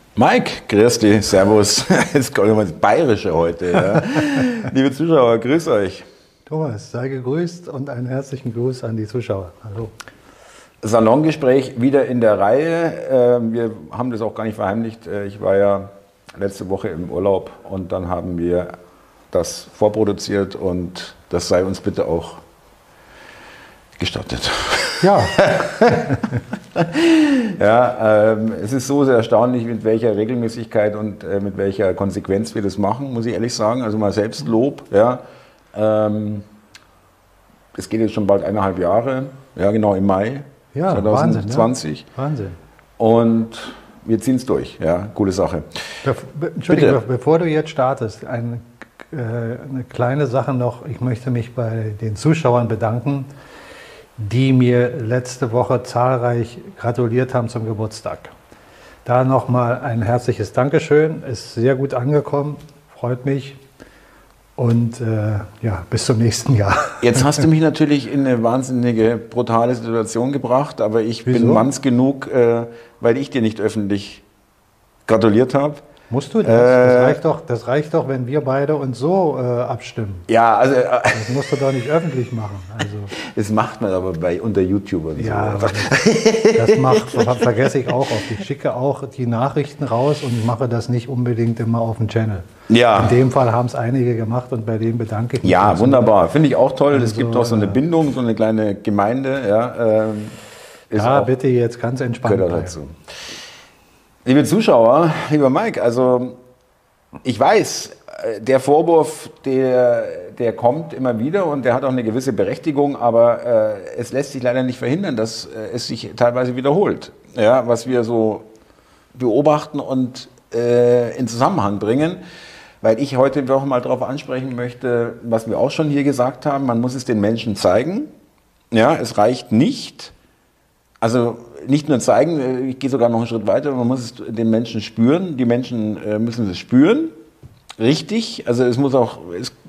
Mike, grüß dich, servus. Jetzt kommt immer das Bayerische heute. Ja. Liebe Zuschauer, grüß euch. Thomas, sei gegrüßt und einen herzlichen Gruß an die Zuschauer. Hallo. Salongespräch wieder in der Reihe. Wir haben das auch gar nicht verheimlicht. Ich war ja letzte Woche im Urlaub und dann haben wir das vorproduziert und das sei uns bitte auch gestattet. Ja. Ja, es ist so sehr erstaunlich, mit welcher Regelmäßigkeit und mit welcher Konsequenz wir das machen, muss ich ehrlich sagen. Also mal Selbstlob. Ja. Es geht jetzt schon bald 1,5 Jahre, ja genau im Mai 2020. Wahnsinn. Und wir ziehen es durch, ja, coole Sache. Entschuldigung, bevor du jetzt startest, eine kleine Sache noch. Ich möchte mich bei den Zuschauern bedanken, die mir letzte Woche zahlreich gratuliert haben zum Geburtstag. Da nochmal ein herzliches Dankeschön, ist sehr gut angekommen, freut mich und ja, bis zum nächsten Jahr. Jetzt hast du mich natürlich in eine wahnsinnige, brutale Situation gebracht, aber ich Wieso? bin manns genug, weil ich dir nicht öffentlich gratuliert habe. Musst du das? Das reicht doch, wenn wir beide uns so abstimmen. Ja, also Das musst du doch nicht öffentlich machen. Also, das macht man aber unter YouTubern. ja, so. das vergesse ich auch oft. Ich schicke auch die Nachrichten raus und mache das nicht unbedingt immer auf dem Channel. Ja. In dem Fall haben es einige gemacht und bei denen bedanke ich mich. Ja, wunderbar. Finde ich auch toll. Es Also, gibt auch so eine Bindung, so eine kleine Gemeinde. Ja, ist Ja, auch, bitte jetzt ganz entspannt gehört auch bleiben. dazu. Liebe Zuschauer, lieber Mike, also ich weiß, der Vorwurf, der kommt immer wieder und der hat auch eine gewisse Berechtigung, aber es lässt sich leider nicht verhindern, dass es sich teilweise wiederholt, ja, was wir so beobachten und in Zusammenhang bringen, weil ich heute noch mal darauf ansprechen möchte, was wir auch schon hier gesagt haben, man muss es den Menschen zeigen, ja, es reicht nicht, also nicht nur zeigen, ich gehe sogar noch einen Schritt weiter, man muss es den Menschen spüren, die Menschen müssen es spüren, richtig, also es muss auch,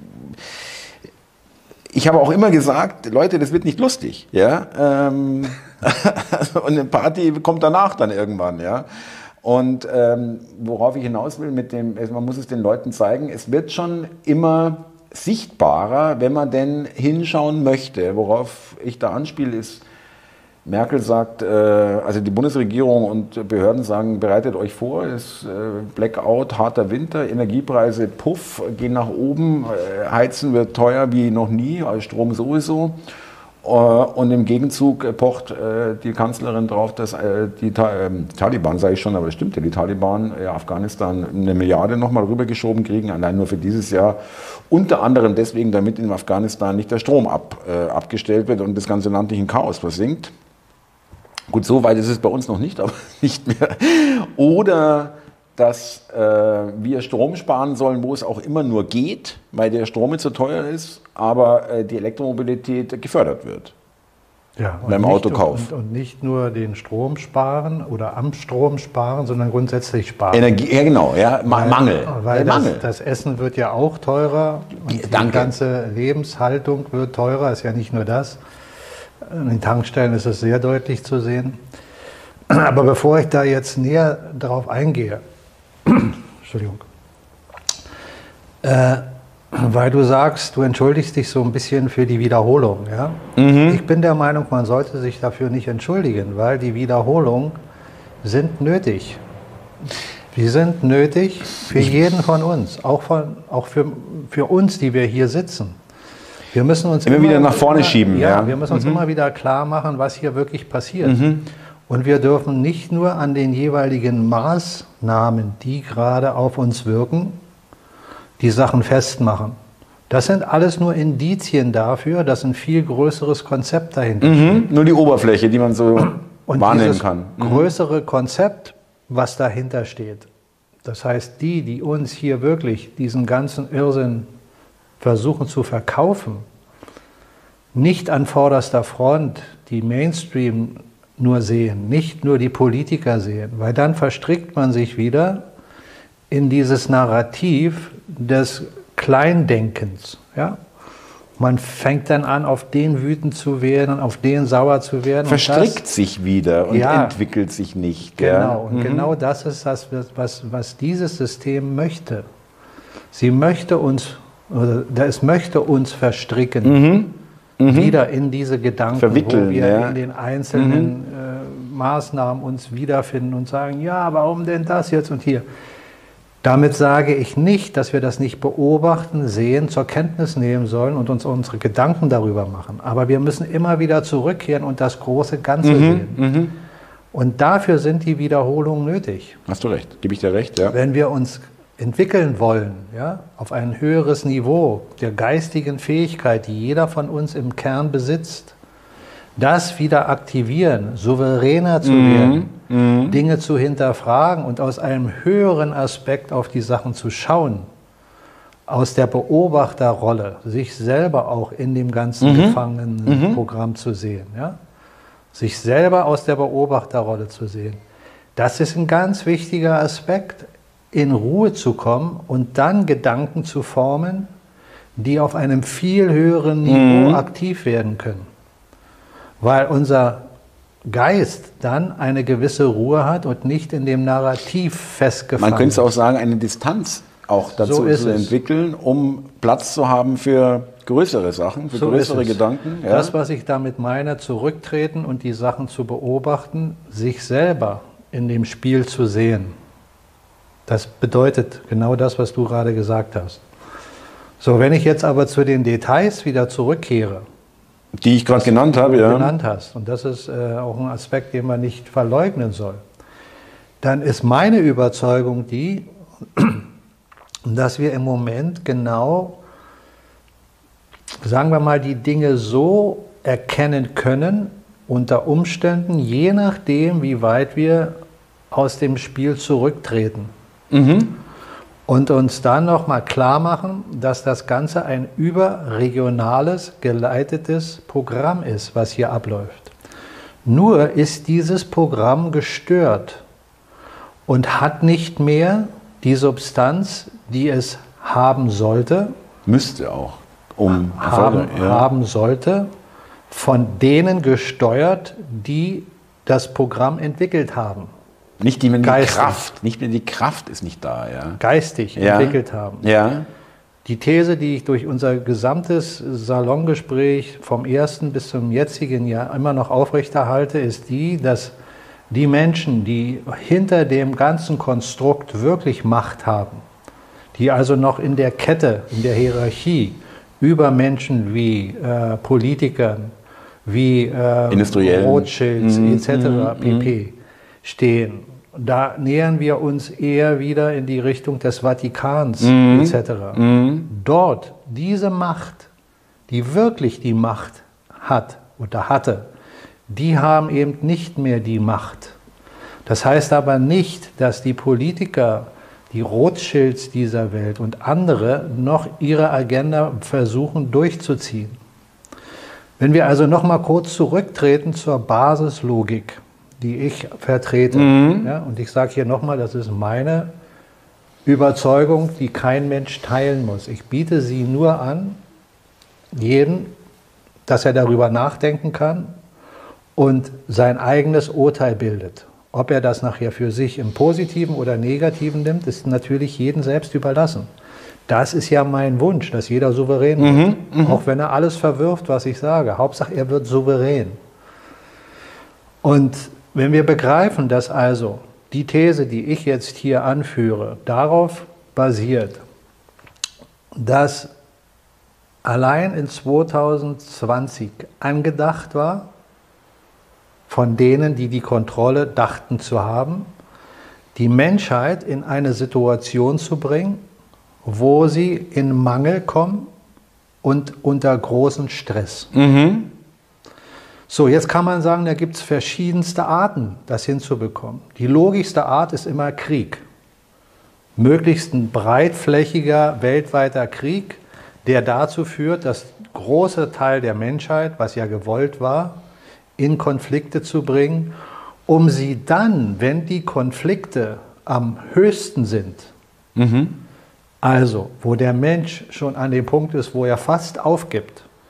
ich habe auch immer gesagt, Leute, das wird nicht lustig, ja, und eine Party kommt danach dann irgendwann, ja, und worauf ich hinaus will, man muss es den Leuten zeigen, es wird schon immer sichtbarer, wenn man denn hinschauen möchte, worauf ich da anspiele, ist, Merkel sagt, also die Bundesregierung und Behörden sagen, bereitet euch vor, es ist Blackout, harter Winter, Energiepreise, puff, gehen nach oben, Heizen wird teuer wie noch nie, also Strom sowieso. Und im Gegenzug pocht die Kanzlerin drauf, dass die Taliban, sage ich schon, aber es stimmt ja, die Taliban Afghanistan 1 Milliarde nochmal rübergeschoben kriegen, allein nur für dieses Jahr. Unter anderem deswegen, damit in Afghanistan nicht der Strom abgestellt wird und das ganze Land nicht in Chaos versinkt. Gut, so weit ist es bei uns noch nicht, aber nicht mehr. Oder dass wir Strom sparen sollen, wo es auch immer nur geht, weil der Strom zu teuer ist, aber die Elektromobilität gefördert wird. Ja, beim Autokauf. Und nicht nur den Strom sparen oder am Strom sparen, sondern grundsätzlich sparen. Energie, ja genau, ja, Mangel. Weil Mangel. das Essen wird ja auch teurer und die ganze Lebenshaltung wird teurer, ist ja nicht nur das. An den Tankstellen ist es sehr deutlich zu sehen. Aber bevor ich da jetzt näher darauf eingehe, Entschuldigung, weil du sagst, du entschuldigst dich so ein bisschen für die Wiederholung. Ja? Ich bin der Meinung, man sollte sich dafür nicht entschuldigen, weil die Wiederholungen sind nötig. Die sind nötig für jeden von uns, auch für uns, die wir hier sitzen. Wir müssen uns immer wieder nach vorne schieben. Ja, wir müssen uns immer wieder klar machen, was hier wirklich passiert. Und wir dürfen nicht nur an den jeweiligen Maßnahmen, die gerade auf uns wirken, die Sachen festmachen. Das sind alles nur Indizien dafür, dass ein viel größeres Konzept dahinter steht. Nur die Oberfläche, die man so wahrnehmen kann. Größere Konzept, was dahinter steht. Das heißt, die uns hier wirklich diesen ganzen Irrsinn versuchen zu verkaufen, nicht an vorderster Front die Mainstream nur sehen, nicht nur die Politiker sehen, weil dann verstrickt man sich wieder in dieses Narrativ des Kleindenkens. Ja? Man fängt dann an, auf den wütend zu werden und auf den sauer zu werden. Verstrickt sich wieder und entwickelt sich nicht. Genau, und genau das ist das, was dieses System möchte. Es möchte uns verstricken, wieder in diese Gedanken, verwickeln, wo wir in den einzelnen Maßnahmen uns wiederfinden und sagen, ja, warum denn das jetzt und hier? Damit sage ich nicht, dass wir das nicht beobachten, sehen, zur Kenntnis nehmen sollen und uns unsere Gedanken darüber machen. Aber wir müssen immer wieder zurückkehren und das große Ganze sehen. Und dafür sind die Wiederholungen nötig. Hast du recht, gebe ich dir recht, ja. Wenn wir uns entwickeln wollen, ja, auf ein höheres Niveau der geistigen Fähigkeit, die jeder von uns im Kern besitzt, das wieder aktivieren, souveräner zu werden, Dinge zu hinterfragen und aus einem höheren Aspekt auf die Sachen zu schauen, aus der Beobachterrolle, sich selber auch in dem ganzen Gefangenenprogramm zu sehen, ja? Sich selber aus der Beobachterrolle zu sehen. Das ist ein ganz wichtiger Aspekt, in Ruhe zu kommen und dann Gedanken zu formen, die auf einem viel höheren Niveau aktiv werden können. Weil unser Geist dann eine gewisse Ruhe hat und nicht in dem Narrativ festgefangen ist. Man könnte auch sagen, eine Distanz auch dazu zu entwickeln, um Platz zu haben für größere Sachen, für größere Gedanken. Ja. Das, was ich damit meine, zurücktreten und die Sachen zu beobachten, sich selber in dem Spiel zu sehen. Das bedeutet genau das, was du gerade gesagt hast. So, wenn ich jetzt aber zu den Details wieder zurückkehre, die ich gerade genannt habe, ja. Genannt hast. Und das ist auch ein Aspekt, den man nicht verleugnen soll. Dann ist meine Überzeugung die, dass wir im Moment genau, sagen wir mal, die Dinge so erkennen können, unter Umständen, je nachdem, wie weit wir aus dem Spiel zurücktreten. Und uns dann nochmal klar machen, dass das Ganze ein überregionales, geleitetes Programm ist, was hier abläuft. Nur ist dieses Programm gestört und hat nicht mehr die Substanz, die es haben sollte. Müsste auch. Haben sollte, von denen gesteuert, die das Programm entwickelt haben. Nicht mehr die Kraft ist nicht da, ja. Geistig entwickelt haben. Ja. Die These, die ich durch unser gesamtes Salongespräch vom ersten bis zum jetzigen Jahr immer noch aufrechterhalte, ist die, dass die Menschen, die hinter dem ganzen Konstrukt wirklich Macht haben, die also noch in der Kette, in der Hierarchie über Menschen wie Politikern, wie Rothschilds etc. pp. Stehen. Da nähern wir uns eher wieder in die Richtung des Vatikans etc. Dort, diese Macht, die wirklich die Macht hat oder hatte, die haben eben nicht mehr die Macht. Das heißt aber nicht, dass die Politiker, die Rothschilds dieser Welt und andere noch ihre Agenda versuchen durchzuziehen. Wenn wir also noch mal kurz zurücktreten zur Basislogik, die ich vertrete. Ja, und ich sage hier nochmal, das ist meine Überzeugung, die kein Mensch teilen muss. Ich biete sie nur an, jedem, dass er darüber nachdenken kann und sein eigenes Urteil bildet. Ob er das nachher für sich im Positiven oder Negativen nimmt, ist natürlich jedem selbst überlassen. Das ist ja mein Wunsch, dass jeder souverän wird. Auch wenn er alles verwirft, was ich sage. Hauptsache, er wird souverän. Und wenn wir begreifen, dass also die These, die ich jetzt hier anführe, darauf basiert, dass allein in 2020 angedacht war, von denen, die die Kontrolle dachten zu haben, die Menschheit in eine Situation zu bringen, wo sie in Mangel kommen und unter großen Stress. So, jetzt kann man sagen, da gibt es verschiedenste Arten, das hinzubekommen. Die logischste Art ist immer Krieg. Möglichst ein breitflächiger, weltweiter Krieg, der dazu führt, dass große Teil der Menschheit, was ja gewollt war, in Konflikte zu bringen, um sie dann, wenn die Konflikte am höchsten sind, also wo der Mensch schon an dem Punkt ist, wo er fast aufgibt,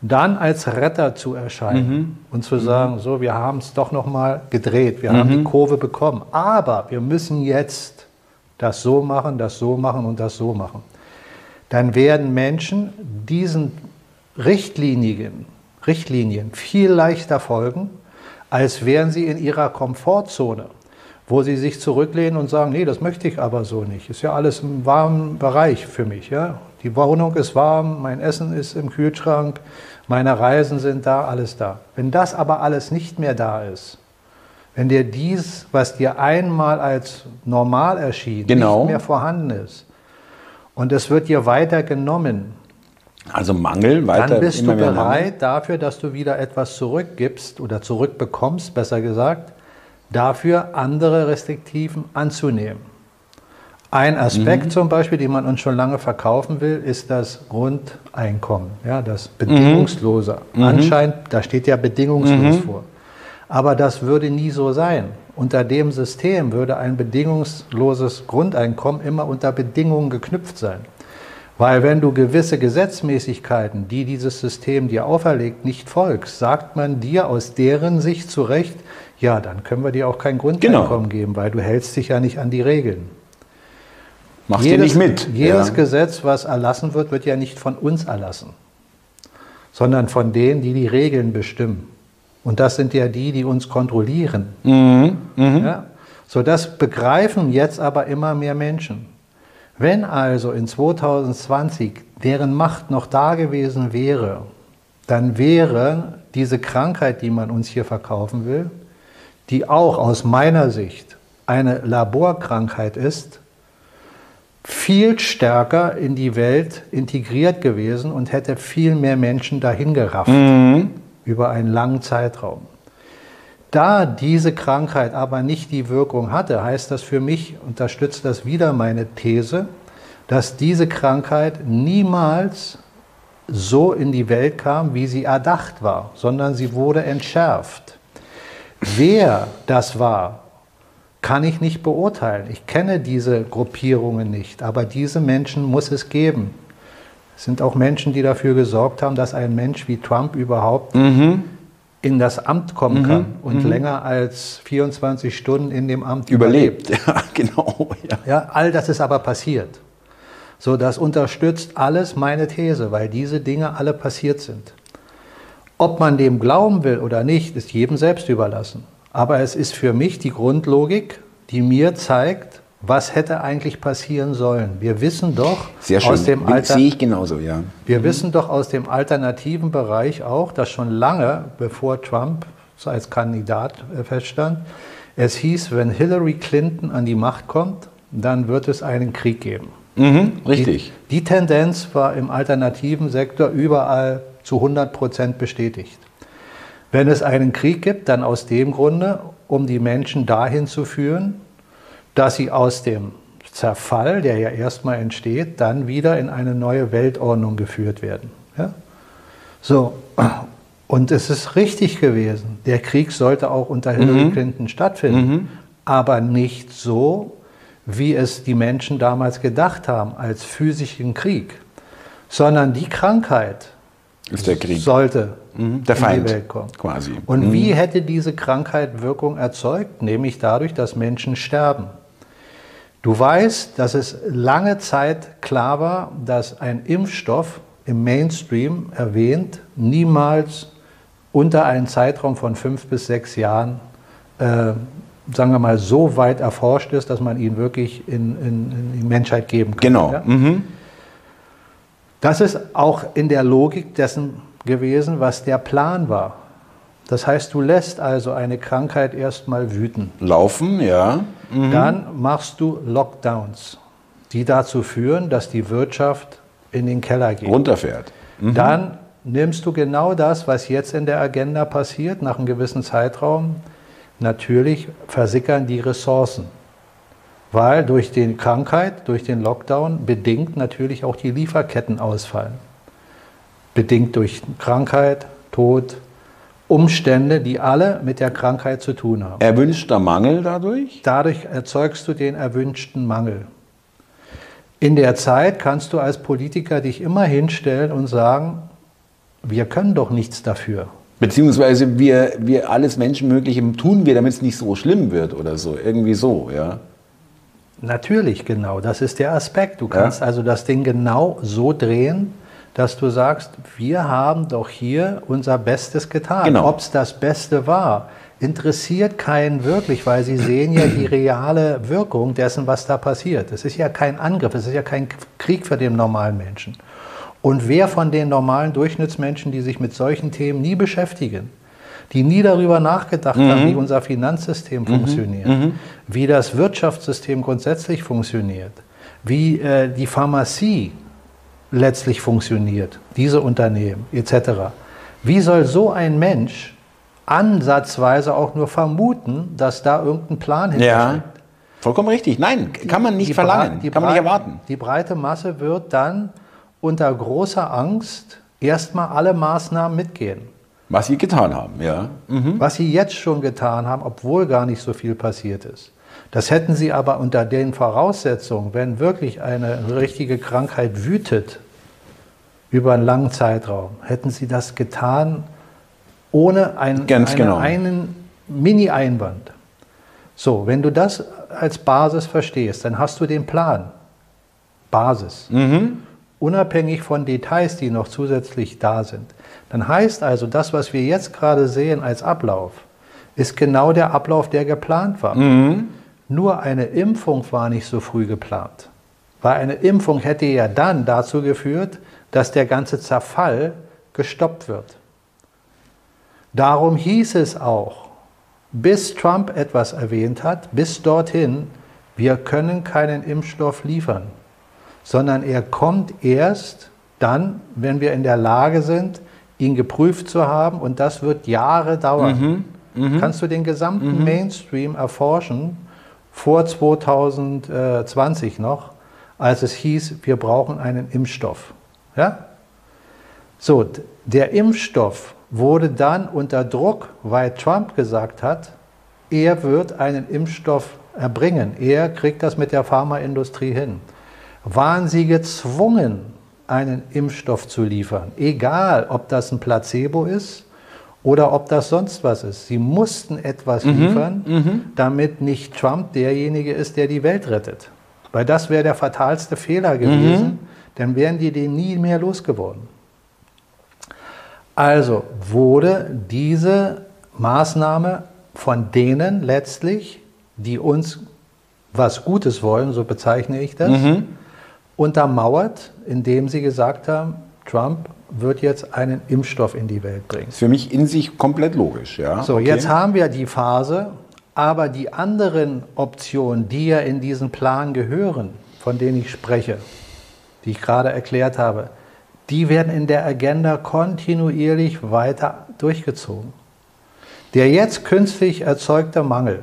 dann als Retter zu erscheinen und zu sagen, so, wir haben es doch noch mal gedreht, wir haben die Kurve bekommen, aber wir müssen jetzt das so machen, das so machen und das so machen. Dann werden Menschen diesen Richtlinien viel leichter folgen, als wären sie in ihrer Komfortzone, wo sie sich zurücklehnen und sagen, nee, das möchte ich aber so nicht. Ist ja alles im warmen Bereich für mich. Ja? Die Wohnung ist warm, mein Essen ist im Kühlschrank, meine Reisen sind da, alles da. Wenn das aber alles nicht mehr da ist, wenn dir dies, was dir einmal als normal erschien, nicht mehr vorhanden ist und es wird dir weiter genommen, also Mangel, weiter, dann bist immer du mehr bereit Mangel. dafür, dass du wieder etwas zurückgibst oder zurückbekommst, besser gesagt, dafür andere Restriktiven anzunehmen. Ein Aspekt zum Beispiel, den man uns schon lange verkaufen will, ist das Grundeinkommen, ja, das Bedingungslose. Anscheinend, da steht ja bedingungslos vor. Aber das würde nie so sein. Unter dem System würde ein bedingungsloses Grundeinkommen immer unter Bedingungen geknüpft sein. Weil wenn du gewisse Gesetzmäßigkeiten, die dieses System dir auferlegt, nicht folgst, sagt man dir aus deren Sicht zurecht, ja, dann können wir dir auch kein Grundeinkommen geben, weil du hältst dich ja nicht an die Regeln. Machst du nicht mit. Jedes Gesetz, was erlassen wird, wird ja nicht von uns erlassen, sondern von denen, die die Regeln bestimmen. Und das sind ja die, die uns kontrollieren. Ja? So, das begreifen jetzt aber immer mehr Menschen. Wenn also in 2020 deren Macht noch da gewesen wäre, dann wäre diese Krankheit, die man uns hier verkaufen will, die auch aus meiner Sicht eine Laborkrankheit ist, viel stärker in die Welt integriert gewesen und hätte viel mehr Menschen dahin gerafft über einen langen Zeitraum. Da diese Krankheit aber nicht die Wirkung hatte, heißt das für mich, unterstützt das wieder meine These, dass diese Krankheit niemals so in die Welt kam, wie sie erdacht war, sondern sie wurde entschärft. Wer das war, kann ich nicht beurteilen. Ich kenne diese Gruppierungen nicht, aber diese Menschen muss es geben. Es sind auch Menschen, die dafür gesorgt haben, dass ein Mensch wie Trump überhaupt in das Amt kommen kann und länger als 24 Stunden in dem Amt überlebt. Ja, genau. Ja, all das ist aber passiert. So, das unterstützt alles meine These, weil diese Dinge alle passiert sind. Ob man dem glauben will oder nicht, ist jedem selbst überlassen. Aber es ist für mich die Grundlogik, die mir zeigt, was hätte eigentlich passieren sollen. Wir wissen doch aus dem sehe ich genauso, ja. Wir wissen doch aus dem alternativen Bereich auch, dass schon lange, bevor Trump als Kandidat feststand, es hieß, wenn Hillary Clinton an die Macht kommt, dann wird es einen Krieg geben. Richtig. Die Tendenz war im alternativen Sektor überall zu 100% bestätigt. Wenn es einen Krieg gibt, dann aus dem Grunde, um die Menschen dahin zu führen, dass sie aus dem Zerfall, der ja erstmal entsteht, dann wieder in eine neue Weltordnung geführt werden. Ja? So, und es ist richtig gewesen. Der Krieg sollte auch unter Hillary Clinton stattfinden, aber nicht so, wie es die Menschen damals gedacht haben, als physischen Krieg, sondern die Krankheit ist der Krieg. Sollte der Feind in die Welt kommen. Quasi. Und wie hätte diese Krankheit Wirkung erzeugt? Nämlich dadurch, dass Menschen sterben. Du weißt, dass es lange Zeit klar war, dass ein Impfstoff im Mainstream erwähnt niemals unter einen Zeitraum von 5 bis 6 Jahren, sagen wir mal, so weit erforscht ist, dass man ihn wirklich in die Menschheit geben kann. Genau. Ja? Das ist auch in der Logik dessen gewesen, was der Plan war. Das heißt, du lässt also eine Krankheit erstmal wüten. Laufen, ja. Dann machst du Lockdowns, die dazu führen, dass die Wirtschaft in den Keller geht. Runterfährt. Dann nimmst du genau das, was jetzt in der Agenda passiert, nach einem gewissen Zeitraum. Natürlich versickern die Ressourcen. Weil durch die Krankheit, durch den Lockdown, bedingt natürlich auch die Lieferketten ausfallen. Bedingt durch Krankheit, Tod, Umstände, die alle mit der Krankheit zu tun haben. Erwünschter Mangel dadurch? Dadurch erzeugst du den erwünschten Mangel. In der Zeit kannst du als Politiker dich immer hinstellen und sagen, wir können doch nichts dafür. Beziehungsweise wir alles Menschenmögliche tun wir, damit es nicht so schlimm wird oder so. Irgendwie so, ja. Natürlich, genau. Das ist der Aspekt. Du kannst also das Ding genau so drehen, dass du sagst, wir haben doch hier unser Bestes getan. Genau. Ob es das Beste war, interessiert keinen wirklich, weil sie sehen ja die reale Wirkung dessen, was da passiert. Es ist ja kein Angriff, es ist ja kein Krieg für den normalen Menschen. Und wer von den normalen Durchschnittsmenschen, die sich mit solchen Themen nie beschäftigen, die nie darüber nachgedacht haben, wie unser Finanzsystem funktioniert, wie das Wirtschaftssystem grundsätzlich funktioniert, wie die Pharmazie letztlich funktioniert, diese Unternehmen etc. Wie soll so ein Mensch ansatzweise auch nur vermuten, dass da irgendein Plan hintersteckt? Ja, vollkommen richtig. Nein, kann man nicht verlangen, kann man nicht erwarten. Die breite Masse wird dann unter großer Angst erstmal alle Maßnahmen mitgehen. Was sie getan haben, ja. Was sie jetzt schon getan haben, obwohl gar nicht so viel passiert ist. Das hätten sie aber unter den Voraussetzungen, wenn wirklich eine richtige Krankheit wütet, über einen langen Zeitraum, hätten sie das getan ohne einen Mini-Einwand. So, wenn du das als Basis verstehst, dann hast du den Plan. Basis. Unabhängig von Details, die noch zusätzlich da sind. Dann heißt also, das, was wir jetzt gerade sehen als Ablauf, ist genau der Ablauf, der geplant war. Nur eine Impfung war nicht so früh geplant. Weil eine Impfung hätte ja dann dazu geführt, dass der ganze Zerfall gestoppt wird. Darum hieß es auch, bis Trump etwas erwähnt hat, bis dorthin, wir können keinen Impfstoff liefern, sondern er kommt erst dann, wenn wir in der Lage sind, ihn geprüft zu haben, und das wird Jahre dauern. Kannst du den gesamten Mainstream erforschen, vor 2020 noch, als es hieß, wir brauchen einen Impfstoff. Ja? So, der Impfstoff wurde dann unter Druck, weil Trump gesagt hat, er wird einen Impfstoff erbringen. Er kriegt das mit der Pharmaindustrie hin. Waren sie gezwungen, einen Impfstoff zu liefern? Egal, ob das ein Placebo ist oder ob das sonst was ist. Sie mussten etwas liefern, damit nicht Trump derjenige ist, der die Welt rettet. Weil das wäre der fatalste Fehler gewesen, dann wären die den nie mehr losgeworden. Also wurde diese Maßnahme von denen letztlich, die uns was Gutes wollen, so bezeichne ich das, untermauert, indem sie gesagt haben, Trump wird jetzt einen Impfstoff in die Welt bringen. Ist für mich in sich komplett logisch. Ja? So, jetzt haben wir die Phase, aber die anderen Optionen, die ja in diesen Plan gehören, von denen ich spreche, die ich gerade erklärt habe, die werden in der Agenda kontinuierlich weiter durchgezogen. Der jetzt künstlich erzeugte Mangel,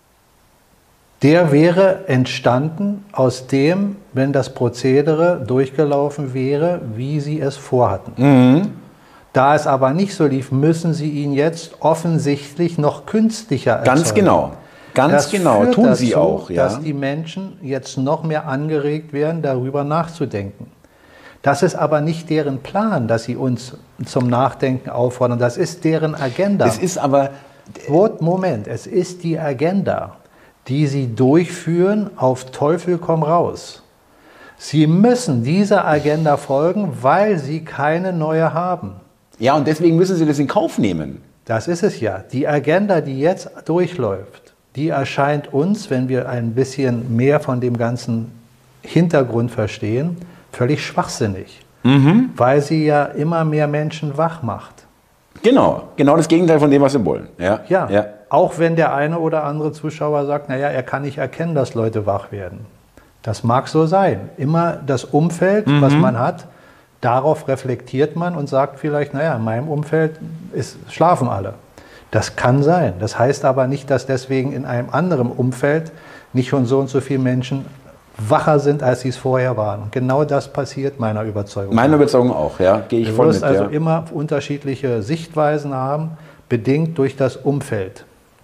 der wäre entstanden aus dem, wenn das Prozedere durchgelaufen wäre, wie sie es vorhatten. Da es aber nicht so lief, müssen sie ihn jetzt offensichtlich noch künstlicher erzeugen. Ganz genau. Ganz genau, tun sie auch. Ja. Dass die Menschen jetzt noch mehr angeregt werden, darüber nachzudenken. Das ist aber nicht deren Plan, dass sie uns zum Nachdenken auffordern. Das ist deren Agenda. Es ist aber... Moment, es ist die Agenda, die sie durchführen auf Teufel komm raus. Sie müssen dieser Agenda folgen, weil sie keine neue haben. Ja, und deswegen müssen sie das in Kauf nehmen. Das ist es ja. Die Agenda, die jetzt durchläuft, die erscheint uns, wenn wir ein bisschen mehr von dem ganzen Hintergrund verstehen, völlig schwachsinnig, weil sie ja immer mehr Menschen wach macht. Genau das Gegenteil von dem, was sie wollen. Ja. Auch wenn der eine oder andere Zuschauer sagt, naja, er kann nicht erkennen, dass Leute wach werden. Das mag so sein. Immer das Umfeld, was man hat, darauf reflektiert man und sagt vielleicht, naja, in meinem Umfeld schlafen alle. Das kann sein. Das heißt aber nicht, dass deswegen in einem anderen Umfeld nicht schon so und so viele Menschen wacher sind, als sie es vorher waren. Und genau das passiert meiner Überzeugung. Meiner Überzeugung auch, ja. Gehe ich voll mit. Du wirst also immer unterschiedliche Sichtweisen haben, bedingt durch das Umfeld.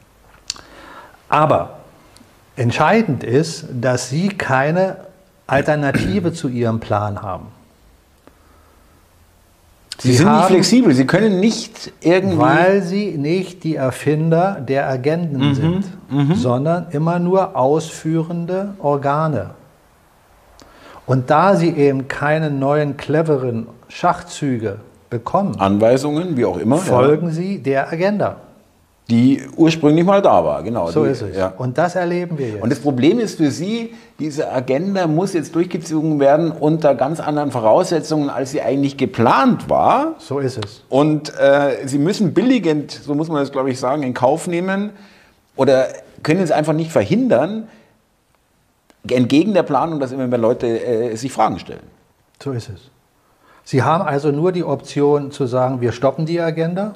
Aber entscheidend ist, dass sie keine Alternative zu ihrem Plan haben. Sie sind nicht flexibel, Sie können nicht irgendwie... Weil Sie nicht die Erfinder der Agenden sind, sondern immer nur ausführende Organe. Und da Sie eben keine neuen, cleveren Schachzüge bekommen, Anweisungen, wie auch immer, folgen Sie der Agenda. Die ursprünglich mal da war, genau. So ist es. Ja. Und das erleben wir jetzt. Und das Problem ist für Sie, diese Agenda muss jetzt durchgezogen werden unter ganz anderen Voraussetzungen, als sie eigentlich geplant war. So ist es. Und Sie müssen billigend, so muss man das, glaube ich, sagen, in Kauf nehmen oder können es einfach nicht verhindern, entgegen der Planung, dass immer mehr Leute sich Fragen stellen. So ist es. Sie haben also nur die Option zu sagen, wir stoppen die Agenda.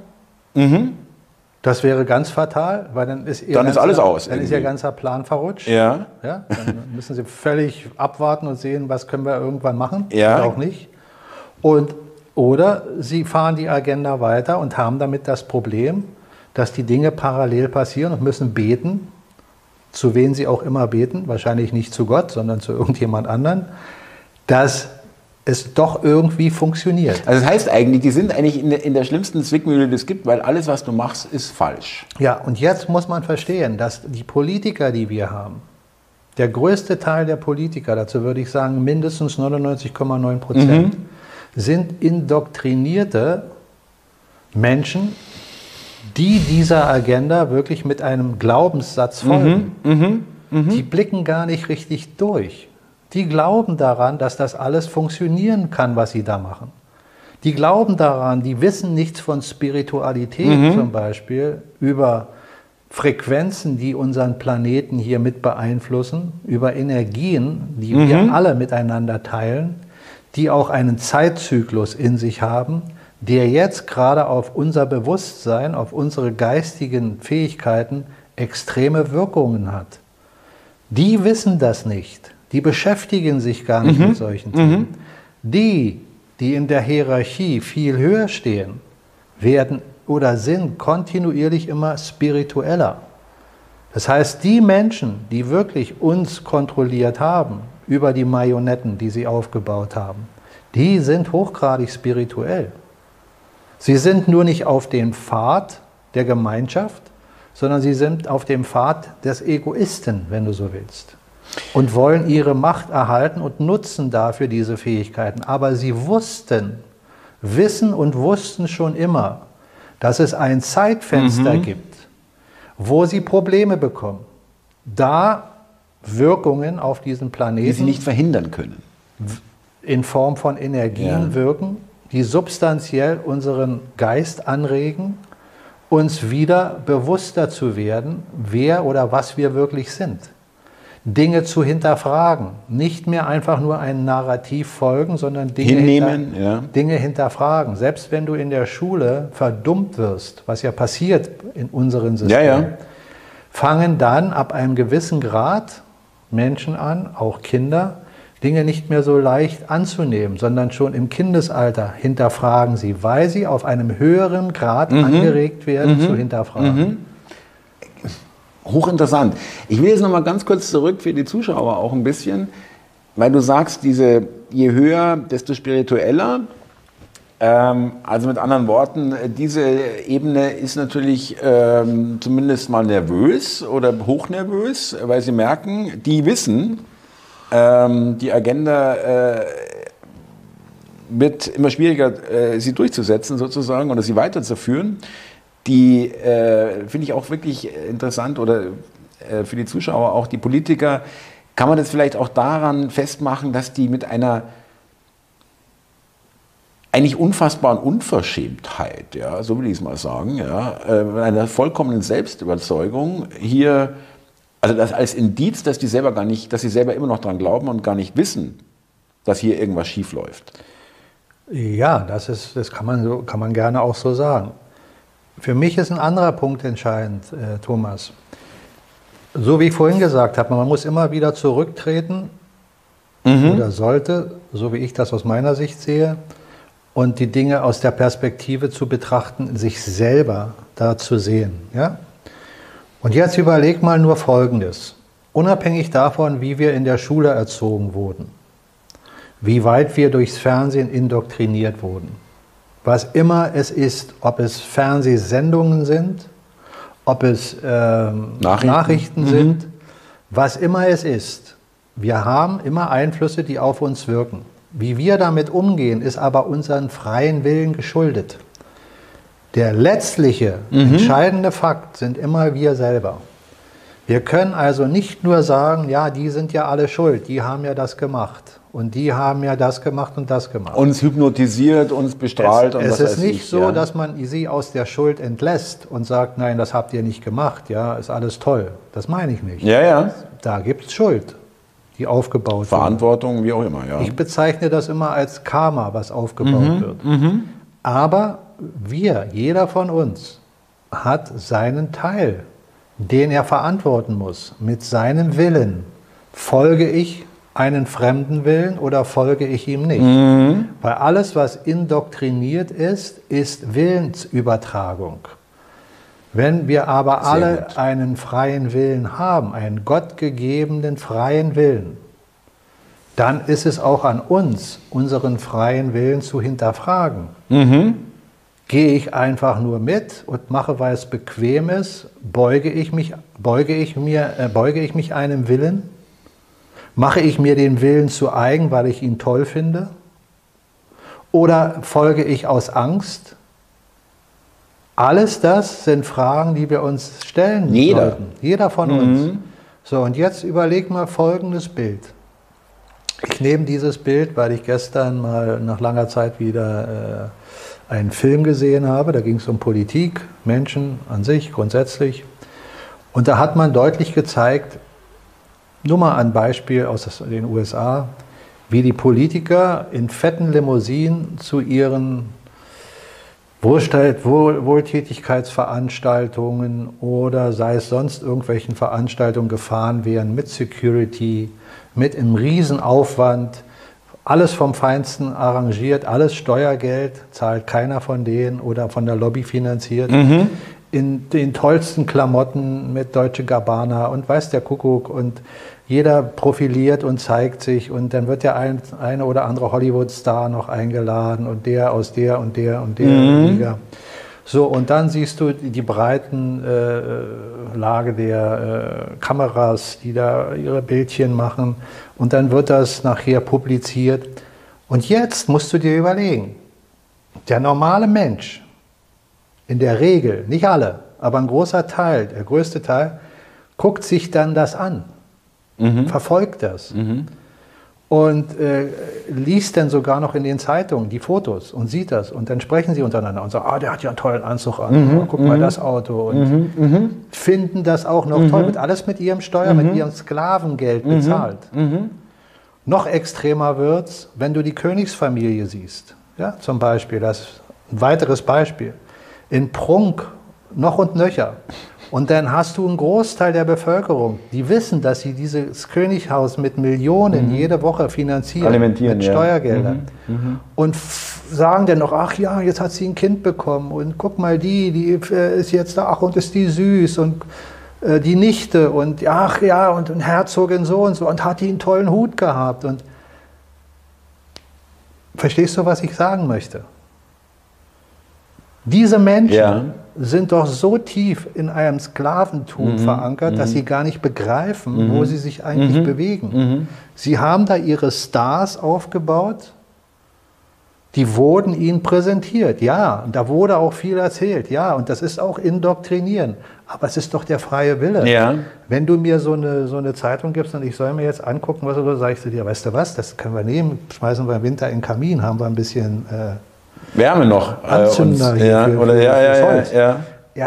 Das wäre ganz fatal, weil dann ist alles aus. Dann ist Ihr ganzer Plan verrutscht. Ja. Ja, dann müssen Sie völlig abwarten und sehen, was können wir irgendwann machen ja. oder auch nicht. Oder Sie fahren die Agenda weiter und haben damit das Problem, dass die Dinge parallel passieren und müssen beten, zu wen Sie auch immer beten, wahrscheinlich nicht zu Gott, sondern zu irgendjemand anderen, dass es doch irgendwie funktioniert. Also das heißt eigentlich, die sind eigentlich in der schlimmsten Zwickmühle, die es gibt, weil alles, was du machst, ist falsch. Ja, und jetzt muss man verstehen, dass die Politiker, die wir haben, der größte Teil der Politiker, dazu würde ich sagen mindestens 99,9%, sind indoktrinierte Menschen, die dieser Agenda wirklich mit einem Glaubenssatz folgen. Die blicken gar nicht richtig durch. Die glauben daran, dass das alles funktionieren kann, was sie da machen. Die glauben daran, die wissen nichts von Spiritualität zum Beispiel, über Frequenzen, die unseren Planeten hier mit beeinflussen, über Energien, die wir alle miteinander teilen, die auch einen Zeitzyklus in sich haben, der jetzt gerade auf unser Bewusstsein, auf unsere geistigen Fähigkeiten extreme Wirkungen hat. Die wissen das nicht. Die beschäftigen sich gar nicht mit solchen Themen. Die in der Hierarchie viel höher stehen, werden oder sind kontinuierlich immer spiritueller. Das heißt, die Menschen, die wirklich uns kontrolliert haben, über die Marionetten, die sie aufgebaut haben, die sind hochgradig spirituell. Sie sind nur nicht auf dem Pfad der Gemeinschaft, sondern sie sind auf dem Pfad des Egoisten, wenn du so willst. Und wollen ihre Macht erhalten und nutzen dafür diese Fähigkeiten. Aber sie wissen und wussten schon immer, dass es ein Zeitfenster gibt, wo sie Probleme bekommen. Da Wirkungen auf diesen Planeten, die sie nicht verhindern können, in Form von Energien wirken, die substanziell unseren Geist anregen, uns wieder bewusster zu werden, wer oder was wir wirklich sind. Dinge zu hinterfragen, nicht mehr einfach nur ein Narrativ folgen, sondern Dinge hinterfragen. Selbst wenn du in der Schule verdummt wirst, was ja passiert in unseren Systemen, fangen dann ab einem gewissen Grad Menschen an, auch Kinder, Dinge nicht mehr so leicht anzunehmen, sondern schon im Kindesalter hinterfragen sie, weil sie auf einem höheren Grad angeregt werden, zu hinterfragen. Hochinteressant. Ich will jetzt noch mal ganz kurz zurück für die Zuschauer auch ein bisschen, weil du sagst, je höher, desto spiritueller. Also mit anderen Worten, diese Ebene ist natürlich zumindest mal nervös oder hochnervös, weil sie merken, die wissen, die Agenda wird immer schwieriger, sie durchzusetzen sozusagen oder sie weiterzuführen. Die finde ich auch wirklich interessant oder für die Zuschauer auch, die Politiker, kann man das vielleicht auch daran festmachen, dass die mit einer eigentlich unfassbaren Unverschämtheit, ja, so will ich es mal sagen, ja, mit einer vollkommenen Selbstüberzeugung hier, also das als Indiz, dass die selber dass sie selber immer noch dran glauben und gar nicht wissen, dass hier irgendwas schief läuft. Ja, das kann man gerne auch so sagen. Für mich ist ein anderer Punkt entscheidend, Thomas. So wie ich vorhin gesagt habe, man muss immer wieder zurücktreten oder sollte, so wie ich das aus meiner Sicht sehe, und die Dinge aus der Perspektive zu betrachten, sich selber da zu sehen. Ja? Und jetzt überleg mal nur Folgendes. Unabhängig davon, wie wir in der Schule erzogen wurden, wie weit wir durchs Fernsehen indoktriniert wurden, was immer es ist, ob es Fernsehsendungen sind, ob es Nachrichten sind, was immer es ist. Wir haben immer Einflüsse, die auf uns wirken. Wie wir damit umgehen, ist aber unseren freien Willen geschuldet. Der letztliche, entscheidende Fakt sind immer wir selber. Wir können also nicht nur sagen, ja, die sind ja alle schuld, die haben ja das gemacht und die haben ja das gemacht und das gemacht. Uns hypnotisiert, uns bestrahlt. Es ist nicht so, dass man sie aus der Schuld entlässt und sagt, nein, das habt ihr nicht gemacht, ja, ist alles toll. Das meine ich nicht. Ja, ja. Da gibt es Schuld, die aufgebaut wird. Verantwortung, wie auch immer, ja. Ich bezeichne das immer als Karma, was aufgebaut wird. Aber jeder von uns hat seinen Teil, den er verantworten muss. Mit seinem Willen folge ich einen fremden Willen oder folge ich ihm nicht? Weil alles, was indoktriniert ist, ist Willensübertragung. Wenn wir aber alle einen freien Willen haben, einen gottgegebenen freien Willen, dann ist es auch an uns, unseren freien Willen zu hinterfragen. Gehe ich einfach nur mit und mache, weil es bequem ist, beuge ich mich einem Willen? Mache ich mir den Willen zu eigen, weil ich ihn toll finde? Oder folge ich aus Angst? Alles das sind Fragen, die wir uns stellen sollten. Jeder von uns. So, und jetzt überleg mal folgendes Bild. Ich nehme dieses Bild, weil ich gestern mal nach langer Zeit wieder einen Film gesehen habe. Da ging es um Politik, Menschen an sich, grundsätzlich. Und da hat man deutlich gezeigt, nur mal ein Beispiel aus den USA, wie die Politiker in fetten Limousinen zu ihren Wohltätigkeitsveranstaltungen oder sei es sonst irgendwelchen Veranstaltungen gefahren wären, mit Security, mit einem Riesenaufwand, alles vom Feinsten arrangiert, alles Steuergeld, zahlt keiner von denen oder von der Lobby finanziert. In den tollsten Klamotten mit Deutsche Gabbana und weiß der Kuckuck und jeder profiliert und zeigt sich und dann wird der eine oder andere Hollywood-Star noch eingeladen und der aus der und der und der Liga. So, und dann siehst du die breiten Lage der Kameras, die da ihre Bildchen machen und dann wird das nachher publiziert. Und jetzt musst du dir überlegen, der normale Mensch, in der Regel, nicht alle, aber ein großer Teil, der größte Teil, guckt sich dann das an, verfolgt das und liest dann sogar noch in den Zeitungen die Fotos und sieht das und dann sprechen sie untereinander und sagen, der hat ja einen tollen Anzug an, guck mal das Auto und finden das auch noch toll, wird alles mit ihrem mit ihrem Sklavengeld bezahlt. Noch extremer wird's, wenn du die Königsfamilie siehst, ja, zum Beispiel, das ist ein weiteres Beispiel. In Prunk noch und nöcher. Und dann hast du einen Großteil der Bevölkerung, die wissen, dass sie dieses Könighaus mit Millionen jede Woche finanzieren, mit Steuergeldern. Und sagen dann noch, ach ja, jetzt hat sie ein Kind bekommen und guck mal, die ist jetzt da, ach und ist die süß und die Nichte und ach ja, und Herzogin so und hat die einen tollen Hut gehabt. Und verstehst du, was ich sagen möchte? Diese Menschen sind doch so tief in einem Sklaventum verankert, dass sie gar nicht begreifen, wo sie sich eigentlich bewegen. Sie haben da ihre Stars aufgebaut, die wurden ihnen präsentiert, ja, und da wurde auch viel erzählt, ja, und das ist auch indoktrinieren, aber es ist doch der freie Wille. Ja. Wenn du mir so eine Zeitung gibst und ich soll mir jetzt angucken, was oder sage ich zu dir, weißt du was, das können wir nehmen, schmeißen wir im Winter in den Kamin, haben wir ein bisschen Wärme noch. Anzünder hier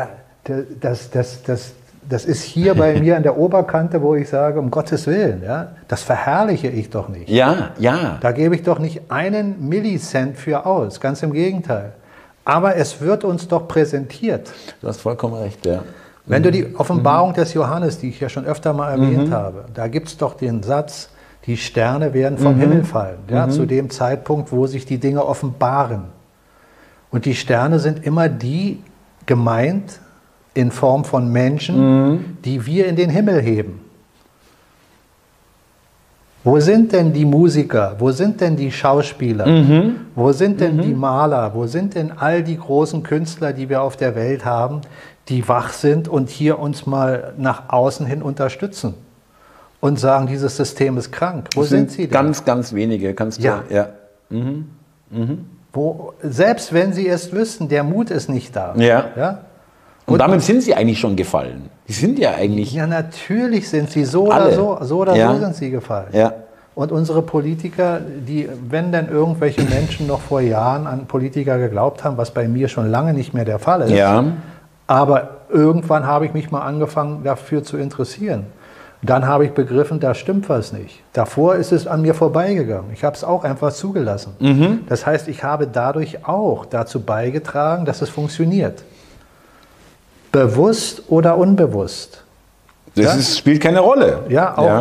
das ist hier bei mir an der Oberkante, wo ich sage, um Gottes Willen, ja, das verherrliche ich doch nicht. Ja, ja. Da gebe ich doch nicht einen Millicent für aus, ganz im Gegenteil. Aber es wird uns doch präsentiert. Du hast vollkommen recht, ja. Wenn du die Offenbarung des Johannes, die ich ja schon öfter mal erwähnt habe, da gibt es doch den Satz, die Sterne werden vom Himmel fallen, ja, zu dem Zeitpunkt, wo sich die Dinge offenbaren. Und die Sterne sind immer die gemeint in Form von Menschen, die wir in den Himmel heben. Wo sind denn die Musiker? Wo sind denn die Schauspieler? Wo sind denn die Maler? Wo sind denn all die großen Künstler, die wir auf der Welt haben, die wach sind und hier uns mal nach außen hin unterstützen und sagen, dieses System ist krank? Wo sind sie denn? Ganz, ganz wenige. Kannst du, ja. Wo, selbst wenn sie es wüssten, der Mut ist nicht da. Ja. Und damit sind sie eigentlich schon gefallen. Die sind ja eigentlich... Ja, natürlich sind sie so oder so sind sie gefallen. Ja. Und unsere Politiker, die, wenn denn irgendwelche Menschen noch vor Jahren an Politiker geglaubt haben, was bei mir schon lange nicht mehr der Fall ist, aber irgendwann habe ich mich mal angefangen, dafür zu interessieren. Dann habe ich begriffen, da stimmt was nicht. Davor ist es an mir vorbeigegangen. Ich habe es auch einfach zugelassen. Das heißt, ich habe dadurch auch dazu beigetragen, dass es funktioniert. Bewusst oder unbewusst. Das spielt keine Rolle. Ja, auch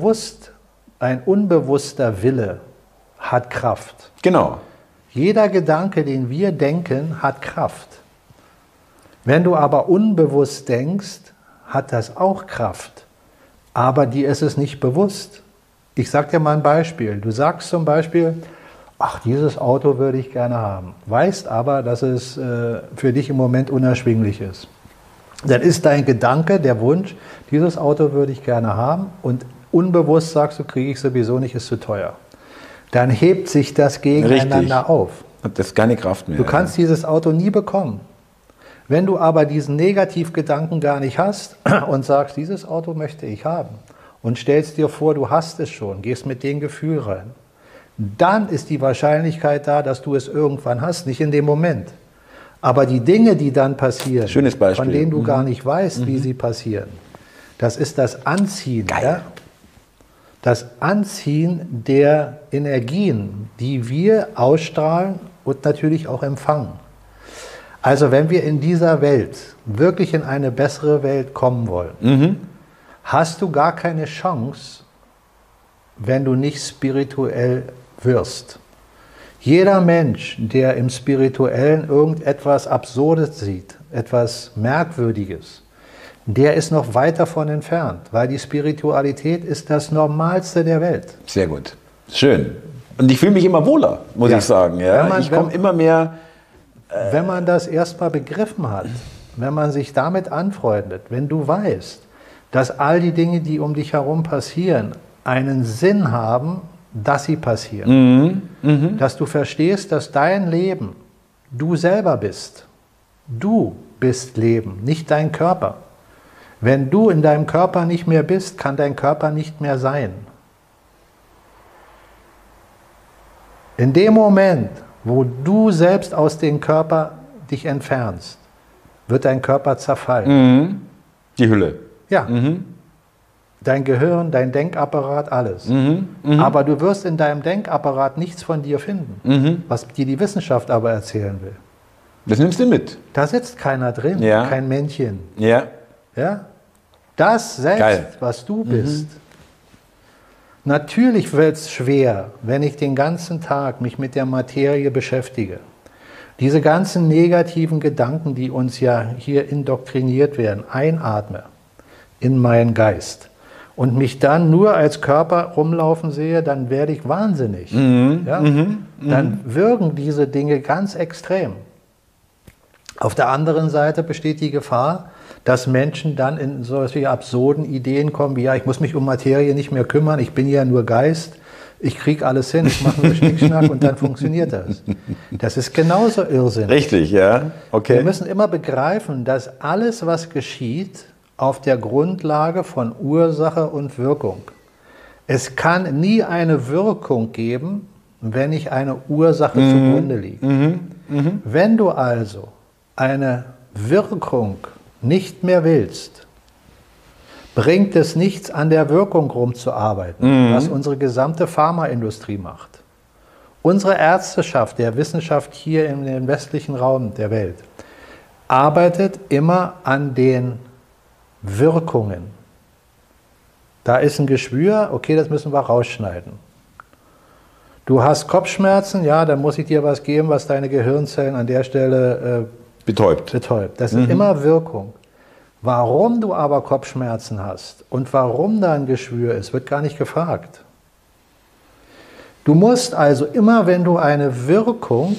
ein unbewusster Wille hat Kraft. Genau. Jeder Gedanke, den wir denken, hat Kraft. Wenn du aber unbewusst denkst, hat das auch Kraft. Aber dir ist es nicht bewusst. Ich sage dir mal ein Beispiel. Du sagst zum Beispiel, ach, dieses Auto würde ich gerne haben. Weißt aber, dass es für dich im Moment unerschwinglich ist. Dann ist dein Gedanke, der Wunsch, dieses Auto würde ich gerne haben, und unbewusst sagst du, kriege ich sowieso nicht, ist zu teuer. Dann hebt sich das gegeneinander auf. Hat das keine Kraft mehr. Du kannst dieses Auto nie bekommen. Wenn du aber diesen Negativgedanken gar nicht hast und sagst, dieses Auto möchte ich haben, und stellst dir vor, du hast es schon, gehst mit dem Gefühl rein, dann ist die Wahrscheinlichkeit da, dass du es irgendwann hast, nicht in dem Moment. Aber die Dinge, die dann passieren, schönes Beispiel, von denen du gar nicht weißt, wie sie passieren, das ist das Anziehen. Ja? Das Anziehen der Energien, die wir ausstrahlen und natürlich auch empfangen. Also wenn wir in dieser Welt wirklich in eine bessere Welt kommen wollen, hast du gar keine Chance, wenn du nicht spirituell wirst. Jeder Mensch, der im Spirituellen irgendetwas Absurdes sieht, etwas Merkwürdiges, der ist noch weit davon entfernt, weil die Spiritualität ist das Normalste der Welt. Sehr gut. Schön. Und ich fühle mich immer wohler, muss ich sagen. Ja? Ich komme immer mehr... Wenn man das erstmal begriffen hat, wenn man sich damit anfreundet, wenn du weißt, dass all die Dinge, die um dich herum passieren, einen Sinn haben, dass sie passieren. Dass du verstehst, dass dein Leben du selber bist. Du bist Leben, nicht dein Körper. Wenn du in deinem Körper nicht mehr bist, kann dein Körper nicht mehr sein. In dem Moment, wo du selbst aus dem Körper dich entfernst, wird dein Körper zerfallen. Die Hülle. Ja. Dein Gehirn, dein Denkapparat, alles. Aber du wirst in deinem Denkapparat nichts von dir finden, was dir die Wissenschaft aber erzählen will. Das nimmst du mit. Da sitzt keiner drin, kein Männchen. Ja. Das selbst, was du bist. Natürlich wird es schwer, wenn ich den ganzen Tag mich mit der Materie beschäftige. Diese ganzen negativen Gedanken, die uns ja hier indoktriniert werden, einatme in meinen Geist und mich dann nur als Körper rumlaufen sehe, dann werde ich wahnsinnig. Dann wirken diese Dinge ganz extrem. Auf der anderen Seite besteht die Gefahr, dass Menschen dann in solche absurden Ideen kommen, wie, ja, ich muss mich um Materie nicht mehr kümmern, ich bin ja nur Geist, ich kriege alles hin, ich mache nur Schnickschnack und dann funktioniert das. Das ist genauso Irrsinn. Richtig, ja. Okay. Wir müssen immer begreifen, dass alles, was geschieht, auf der Grundlage von Ursache und Wirkung. Es kann nie eine Wirkung geben, wenn nicht eine Ursache zugrunde liegt. Wenn du also eine Wirkung nicht mehr willst, bringt es nichts, an der Wirkung rumzuarbeiten, was unsere gesamte Pharmaindustrie macht. Unsere Ärzteschaft, der Wissenschaft hier in dem westlichen Raum der Welt, arbeitet immer an den Wirkungen. Da ist ein Geschwür, okay, das müssen wir rausschneiden. Du hast Kopfschmerzen, ja, dann muss ich dir was geben, was deine Gehirnzellen an der Stelle betäubt. Das ist immer Wirkung. Warum du aber Kopfschmerzen hast und warum da ein Geschwür ist, wird gar nicht gefragt. Du musst also immer, wenn du eine Wirkung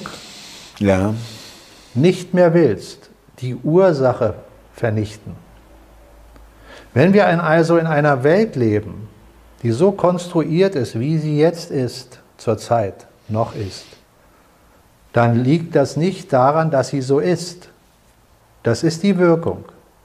nicht mehr willst, die Ursache vernichten. Wenn wir also in einer Welt leben, die so konstruiert ist, wie sie jetzt ist, zurzeit noch ist, dann liegt das nicht daran, dass sie so ist. Das ist die Wirkung.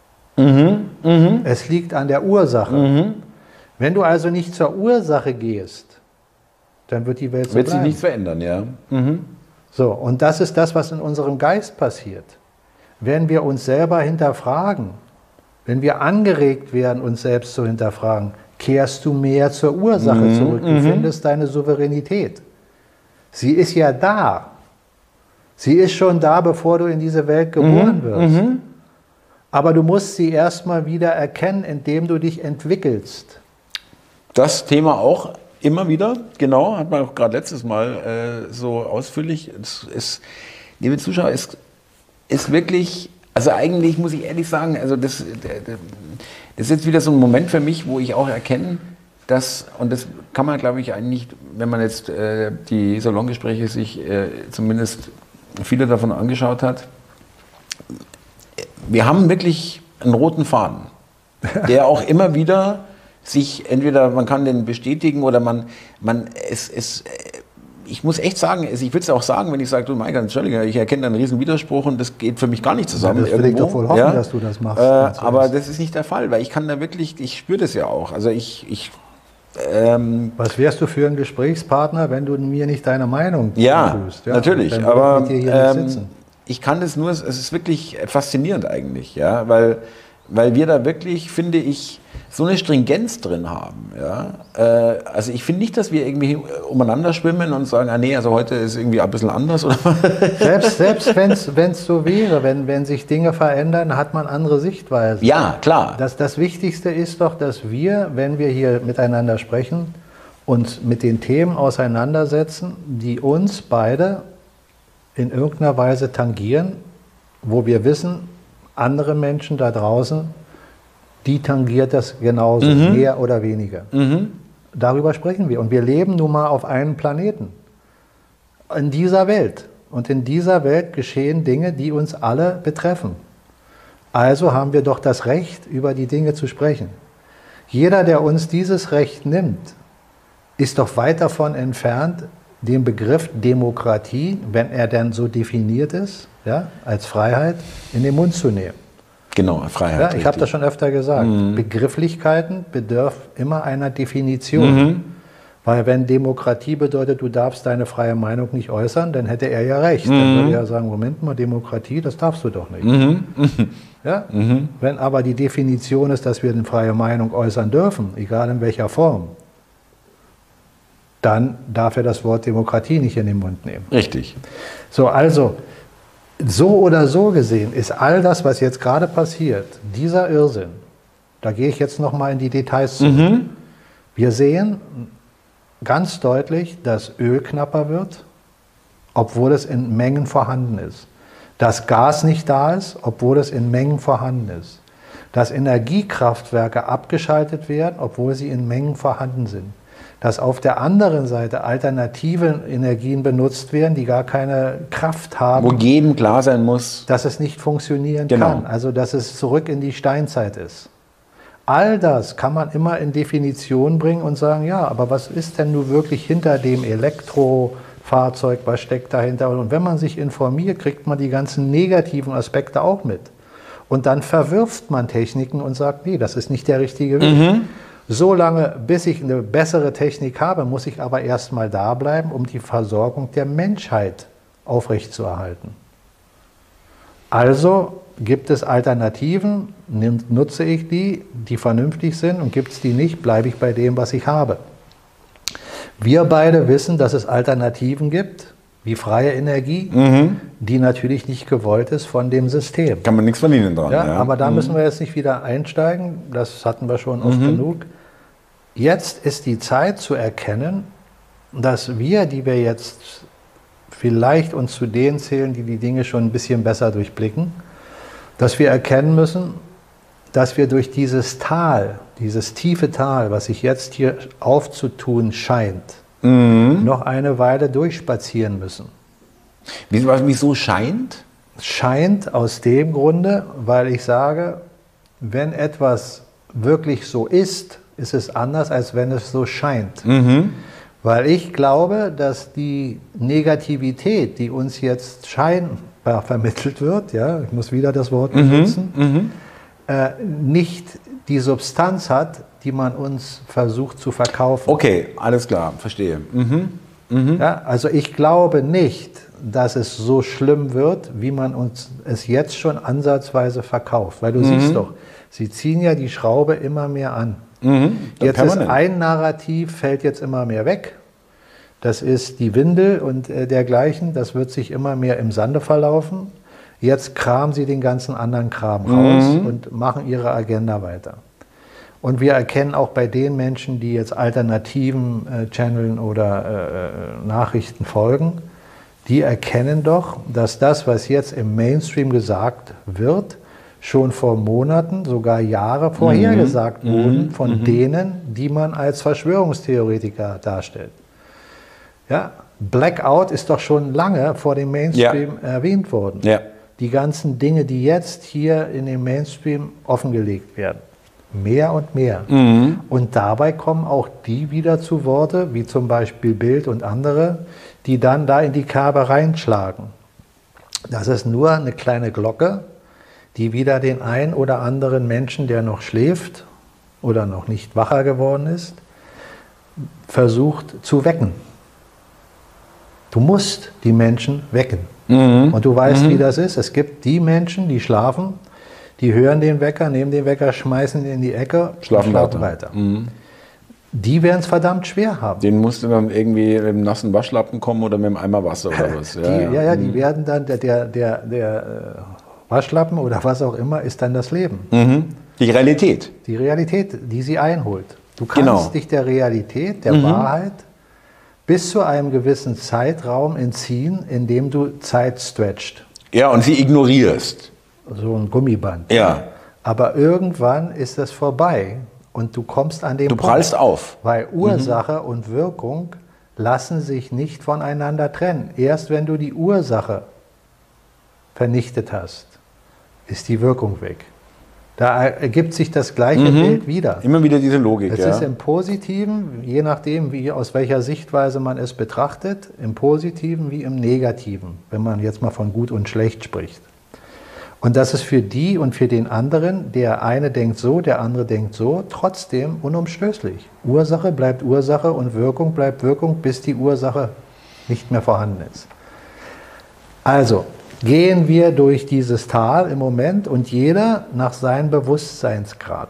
Es liegt an der Ursache. Wenn du also nicht zur Ursache gehst, dann wird die Welt so bleiben. Wird sich nichts verändern, ja. So, und das ist das, was in unserem Geist passiert. Wenn wir uns selber hinterfragen, wenn wir angeregt werden, uns selbst zu hinterfragen, kehrst du mehr zur Ursache zurück. Du findest deine Souveränität. Sie ist ja da. Sie ist schon da, bevor du in diese Welt geboren wirst. Aber du musst sie erstmal wieder erkennen, indem du dich entwickelst. Das Thema auch immer wieder, genau, hat man auch gerade letztes Mal so ausführlich. Liebe Zuschauer, ist wirklich, also eigentlich muss ich ehrlich sagen, also das ist jetzt wieder so ein Moment für mich, wo ich auch erkenne, dass, und das kann man, glaube ich, eigentlich nicht, wenn man jetzt die Salongespräche sich zumindest viele davon angeschaut hat, wir haben wirklich einen roten Faden, der auch immer wieder sich, entweder man kann den bestätigen oder ich muss echt sagen, ich will es auch sagen, wenn ich sage, du Michael, Entschuldigung, ich erkenne einen riesen Widerspruch und das geht für mich gar nicht zusammen. Ja, das will ich doch wohl hoffen, dass du das machst. Aber das ist nicht der Fall, weil ich kann da wirklich, ich spüre das ja auch. Also was wärst du für ein Gesprächspartner, wenn du mir nicht deine Meinung tust? Ja, natürlich, aber sitzen. Ich kann das nur, es ist wirklich faszinierend eigentlich, ja, weil wir da wirklich, finde ich, so eine Stringenz drin haben. Ja? Also ich finde nicht, dass wir irgendwie umeinander schwimmen und sagen, ah nee, also heute ist irgendwie ein bisschen anders. Oder? Selbst wenn es so wäre, wenn sich Dinge verändern, hat man andere Sichtweisen. Ja, klar. Das Wichtigste ist doch, dass wir, wenn wir hier miteinander sprechen, uns mit den Themen auseinandersetzen, die uns beide in irgendeiner Weise tangieren, wo wir wissen, andere Menschen da draußen, die tangiert das genauso, mehr oder weniger. Darüber sprechen wir. Und wir leben nun mal auf einem Planeten. In dieser Welt. Und in dieser Welt geschehen Dinge, die uns alle betreffen. Also haben wir doch das Recht, über die Dinge zu sprechen. Jeder, der uns dieses Recht nimmt, ist doch weit davon entfernt, den Begriff Demokratie, wenn er denn so definiert ist, ja, als Freiheit, in den Mund zu nehmen. Genau, Freiheit. Ja, ich habe das schon öfter gesagt. Begrifflichkeiten bedürfen immer einer Definition. Weil wenn Demokratie bedeutet, du darfst deine freie Meinung nicht äußern, dann hätte er ja recht. Dann würde er sagen, Moment mal, Demokratie, das darfst du doch nicht. Ja? Wenn aber die Definition ist, dass wir eine freie Meinung äußern dürfen, egal in welcher Form, dann darf er das Wort Demokratie nicht in den Mund nehmen. Richtig. So, also, so oder so gesehen ist all das, was jetzt gerade passiert, dieser Irrsinn, da gehe ich jetzt nochmal in die Details zurück. Wir sehen ganz deutlich, dass Öl knapper wird, obwohl es in Mengen vorhanden ist. Dass Gas nicht da ist, obwohl es in Mengen vorhanden ist. Dass Energiekraftwerke abgeschaltet werden, obwohl sie in Mengen vorhanden sind. Dass auf der anderen Seite alternative Energien benutzt werden, die gar keine Kraft haben. Wo jedem klar sein muss, dass es nicht funktionieren kann. Also dass es zurück in die Steinzeit ist. All das kann man immer in Definition bringen und sagen, ja, aber was ist denn nun wirklich hinter dem Elektrofahrzeug, was steckt dahinter? Und wenn man sich informiert, kriegt man die ganzen negativen Aspekte auch mit. Und dann verwirft man Techniken und sagt, nee, das ist nicht der richtige Weg. So lange, bis ich eine bessere Technik habe, muss ich aber erstmal da bleiben, um die Versorgung der Menschheit aufrechtzuerhalten. Also gibt es Alternativen, nutze ich die vernünftig sind, und gibt es die nicht, bleibe ich bei dem, was ich habe. Wir beide wissen, dass es Alternativen gibt, wie freie Energie, die natürlich nicht gewollt ist von dem System. Kann man nichts verdienen dran. Ja, aber da müssen wir jetzt nicht wieder einsteigen, das hatten wir schon oft genug. Jetzt ist die Zeit zu erkennen, dass wir, die wir jetzt vielleicht uns zu denen zählen, die die Dinge schon ein bisschen besser durchblicken, dass wir erkennen müssen, dass wir durch dieses Tal, dieses tiefe Tal, was sich jetzt hier aufzutun scheint, noch eine Weile durchspazieren müssen. Wieso scheint? Scheint aus dem Grunde, weil ich sage, wenn etwas wirklich so ist, ist es anders, als wenn es so scheint. Weil ich glaube, dass die Negativität, die uns jetzt scheinbar vermittelt wird, ja, ich muss wieder das Wort benutzen, nicht die Substanz hat, die man uns versucht zu verkaufen. Okay, alles klar, verstehe. Ja, also ich glaube nicht, dass es so schlimm wird, wie man uns es jetzt schon ansatzweise verkauft. Weil du siehst doch, sie ziehen ja die Schraube immer mehr an. Jetzt ist ein Narrativ, fällt jetzt immer mehr weg. Das ist die Windel und dergleichen. Das wird sich immer mehr im Sande verlaufen. Jetzt kramen sie den ganzen anderen Kram raus und machen ihre Agenda weiter. Und wir erkennen auch bei den Menschen, die jetzt alternativen Channeln oder Nachrichten folgen, die erkennen doch, dass das, was jetzt im Mainstream gesagt wird, schon vor Monaten, sogar Jahre vorhergesagt wurden von denen, die man als Verschwörungstheoretiker darstellt. Ja, Blackout ist doch schon lange vor dem Mainstream erwähnt worden. Ja. Die ganzen Dinge, die jetzt hier in dem Mainstream offengelegt werden. Mehr und mehr. Und dabei kommen auch die wieder zu Worte, wie zum Beispiel Bild und andere, die dann da in die Kerbe reinschlagen. Das ist nur eine kleine Glocke, die wieder den ein oder anderen Menschen, der noch schläft oder noch nicht wacher geworden ist, versucht zu wecken. Du musst die Menschen wecken. Und du weißt, wie das ist. Es gibt die Menschen, die schlafen, die hören den Wecker, nehmen den Wecker, schmeißen ihn in die Ecke und schlafen weiter. Die werden es verdammt schwer haben. Den musst du dann irgendwie mit einem nassen Waschlappen kommen oder mit einem Eimer Wasser oder was. Die werden dann, der Waschlappen oder was auch immer, ist dann das Leben. Die Realität. Die Realität, die sie einholt. Du kannst dich der Realität, der Wahrheit, bis zu einem gewissen Zeitraum entziehen, indem du Zeit stretcht. Ja, und sie ignorierst. So ein Gummiband. Ja. Aber irgendwann ist das vorbei und du kommst an den Punkt. Du prallst auf. Weil Ursache und Wirkung lassen sich nicht voneinander trennen. Erst wenn du die Ursache vernichtet hast, ist die Wirkung weg. Da ergibt sich das gleiche Bild wieder. Immer wieder diese Logik. Es ist im Positiven, je nachdem, aus welcher Sichtweise man es betrachtet, im Positiven wie im Negativen, wenn man jetzt mal von gut und schlecht spricht. Und das ist für die und für den anderen, der eine denkt so, der andere denkt so, trotzdem unumstößlich. Ursache bleibt Ursache und Wirkung bleibt Wirkung, bis die Ursache nicht mehr vorhanden ist. Also, gehen wir durch dieses Tal im Moment und jeder nach seinem Bewusstseinsgrad.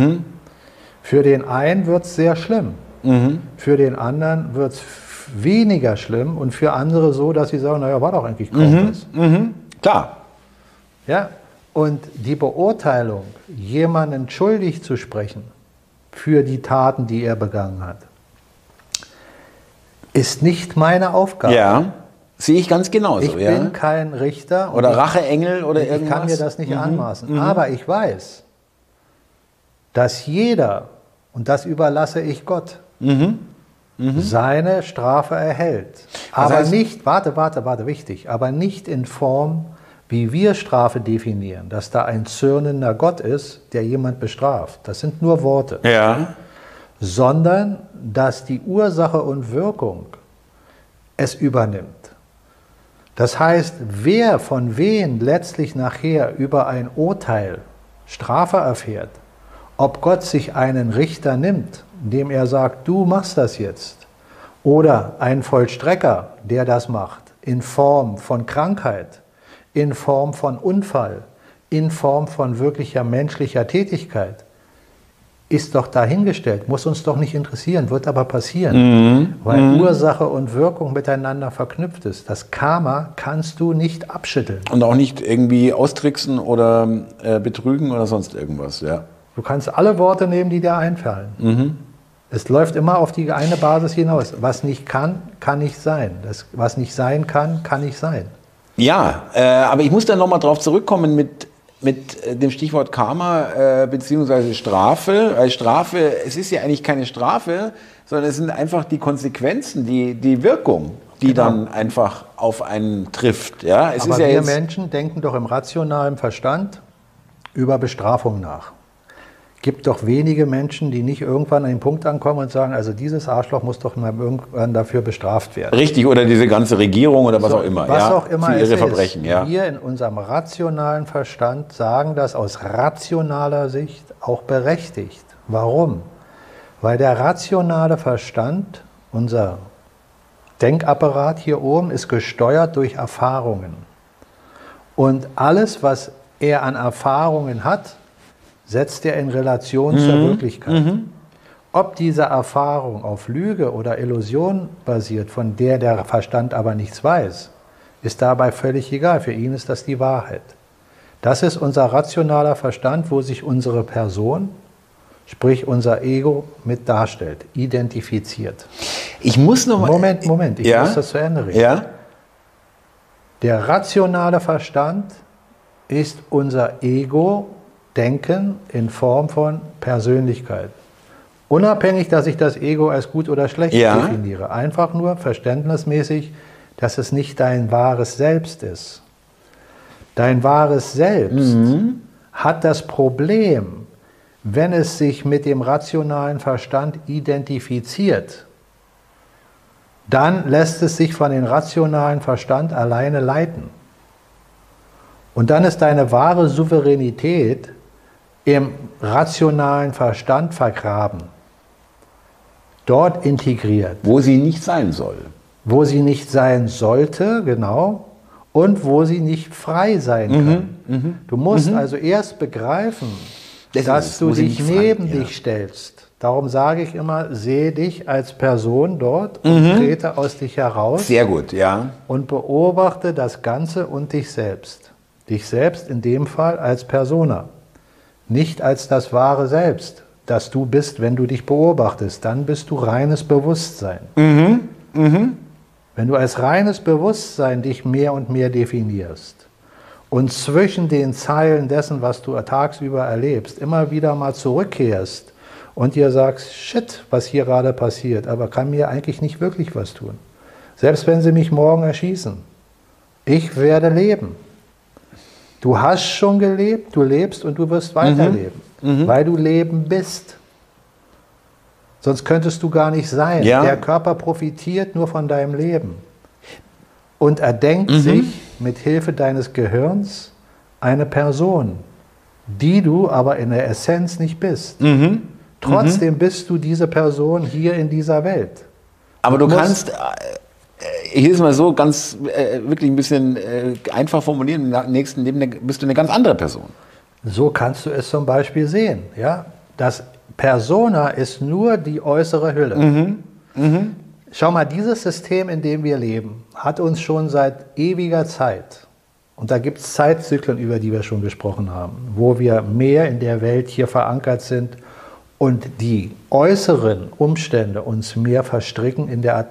Für den einen wird es sehr schlimm, für den anderen wird es weniger schlimm und für andere so, dass sie sagen, naja, war doch eigentlich kaum was. Klar. Ja? Und die Beurteilung, jemanden schuldig zu sprechen für die Taten, die er begangen hat, ist nicht meine Aufgabe. Ja. Sehe ich ganz genauso. Ich bin kein Richter. Oder Racheengel oder irgendwas. Ich kann mir das nicht anmaßen. Aber ich weiß, dass jeder, und das überlasse ich Gott, seine Strafe erhält. Aber nicht, wichtig, aber nicht in Form, wie wir Strafe definieren, dass da ein zürnender Gott ist, der jemand bestraft. Das sind nur Worte. Ja. Sondern, dass die Ursache und Wirkung es übernimmt. Das heißt, wer von wen letztlich nachher über ein Urteil Strafe erfährt, ob Gott sich einen Richter nimmt, dem er sagt, du machst das jetzt, oder einen Vollstrecker, der das macht, in Form von Krankheit, in Form von Unfall, in Form von wirklicher menschlicher Tätigkeit, ist doch dahingestellt, muss uns doch nicht interessieren, wird aber passieren, weil Ursache und Wirkung miteinander verknüpft ist. Das Karma kannst du nicht abschütteln. Und auch nicht irgendwie austricksen oder betrügen oder sonst irgendwas, ja. Du kannst alle Worte nehmen, die dir einfallen. Es läuft immer auf die eine Basis hinaus. Was nicht kann, kann nicht sein. Was nicht sein kann, kann nicht sein. Ja, aber ich muss dann nochmal drauf zurückkommen mit mit dem Stichwort Karma beziehungsweise Strafe. Weil Strafe, es ist ja eigentlich keine Strafe, sondern es sind einfach die Konsequenzen, die Wirkung, die dann einfach auf einen trifft. Ja, es Aber ist ja wir jetzt Menschen denken doch im rationalen Verstand über Bestrafung nach. Gibt doch wenige Menschen, die nicht irgendwann an den Punkt ankommen und sagen, also dieses Arschloch muss doch mal irgendwann dafür bestraft werden. richtig, oder diese ganze Regierung oder was auch immer. Was ja, auch immer für es ihre Verbrechen. ist. Ja. Wir in unserem rationalen Verstand sagen das aus rationaler Sicht auch berechtigt. Warum? Weil der rationale Verstand, unser Denkapparat hier oben, ist gesteuert durch Erfahrungen. Und alles, was er an Erfahrungen hat, setzt er in Relation zur Wirklichkeit. Ob diese Erfahrung auf Lüge oder Illusion basiert, von der der Verstand aber nichts weiß, ist dabei völlig egal. Für ihn ist das die Wahrheit. Das ist unser rationaler Verstand, wo sich unsere Person, sprich unser Ego, mit darstellt, identifiziert. Ich muss noch mal... Moment, ich muss das zu Ende reden. Ja? Der rationale Verstand ist unser Ego-Denken in Form von Persönlichkeit. Unabhängig, dass ich das Ego als gut oder schlecht definiere. Einfach nur verständnismäßig, dass es nicht dein wahres Selbst ist. Dein wahres Selbst hat das Problem, wenn es sich mit dem rationalen Verstand identifiziert, dann lässt es sich von dem rationalen Verstand alleine leiten. Und dann ist deine wahre Souveränität im rationalen Verstand vergraben, dort integriert. Wo sie nicht sein soll. Wo sie nicht sein sollte, genau, und wo sie nicht frei sein kann. Du musst also erst begreifen, dass du dich neben dich stellst. Darum sage ich immer, sehe dich als Person dort und trete aus dich heraus. Sehr gut, ja. Und beobachte das Ganze und dich selbst. Dich selbst in dem Fall als Persona. Nicht als das wahre Selbst, das du bist, wenn du dich beobachtest. Dann bist du reines Bewusstsein. Wenn du als reines Bewusstsein dich mehr und mehr definierst und zwischen den Zeilen dessen, was du tagsüber erlebst, immer wieder mal zurückkehrst und dir sagst, shit, was hier gerade passiert, aber kann mir eigentlich nicht wirklich was tun. Selbst wenn sie mich morgen erschießen, ich werde leben. Du hast schon gelebt, du lebst und du wirst weiterleben, weil du Leben bist. Sonst könntest du gar nicht sein. Ja. Der Körper profitiert nur von deinem Leben. Und er denkt sich mit Hilfe deines Gehirns eine Person, die du aber in der Essenz nicht bist. Trotzdem bist du diese Person hier in dieser Welt. Aber du kannst, hier ist mal so ganz, wirklich ein bisschen einfach formulieren, im nächsten Leben bist du eine ganz andere Person. So kannst du es zum Beispiel sehen. Ja? Das Persona ist nur die äußere Hülle. Schau mal, dieses System, in dem wir leben, hat uns schon seit ewiger Zeit, und da gibt es Zeitzyklen, über die wir schon gesprochen haben, wo wir mehr in der Welt hier verankert sind und die äußeren Umstände uns mehr verstricken in der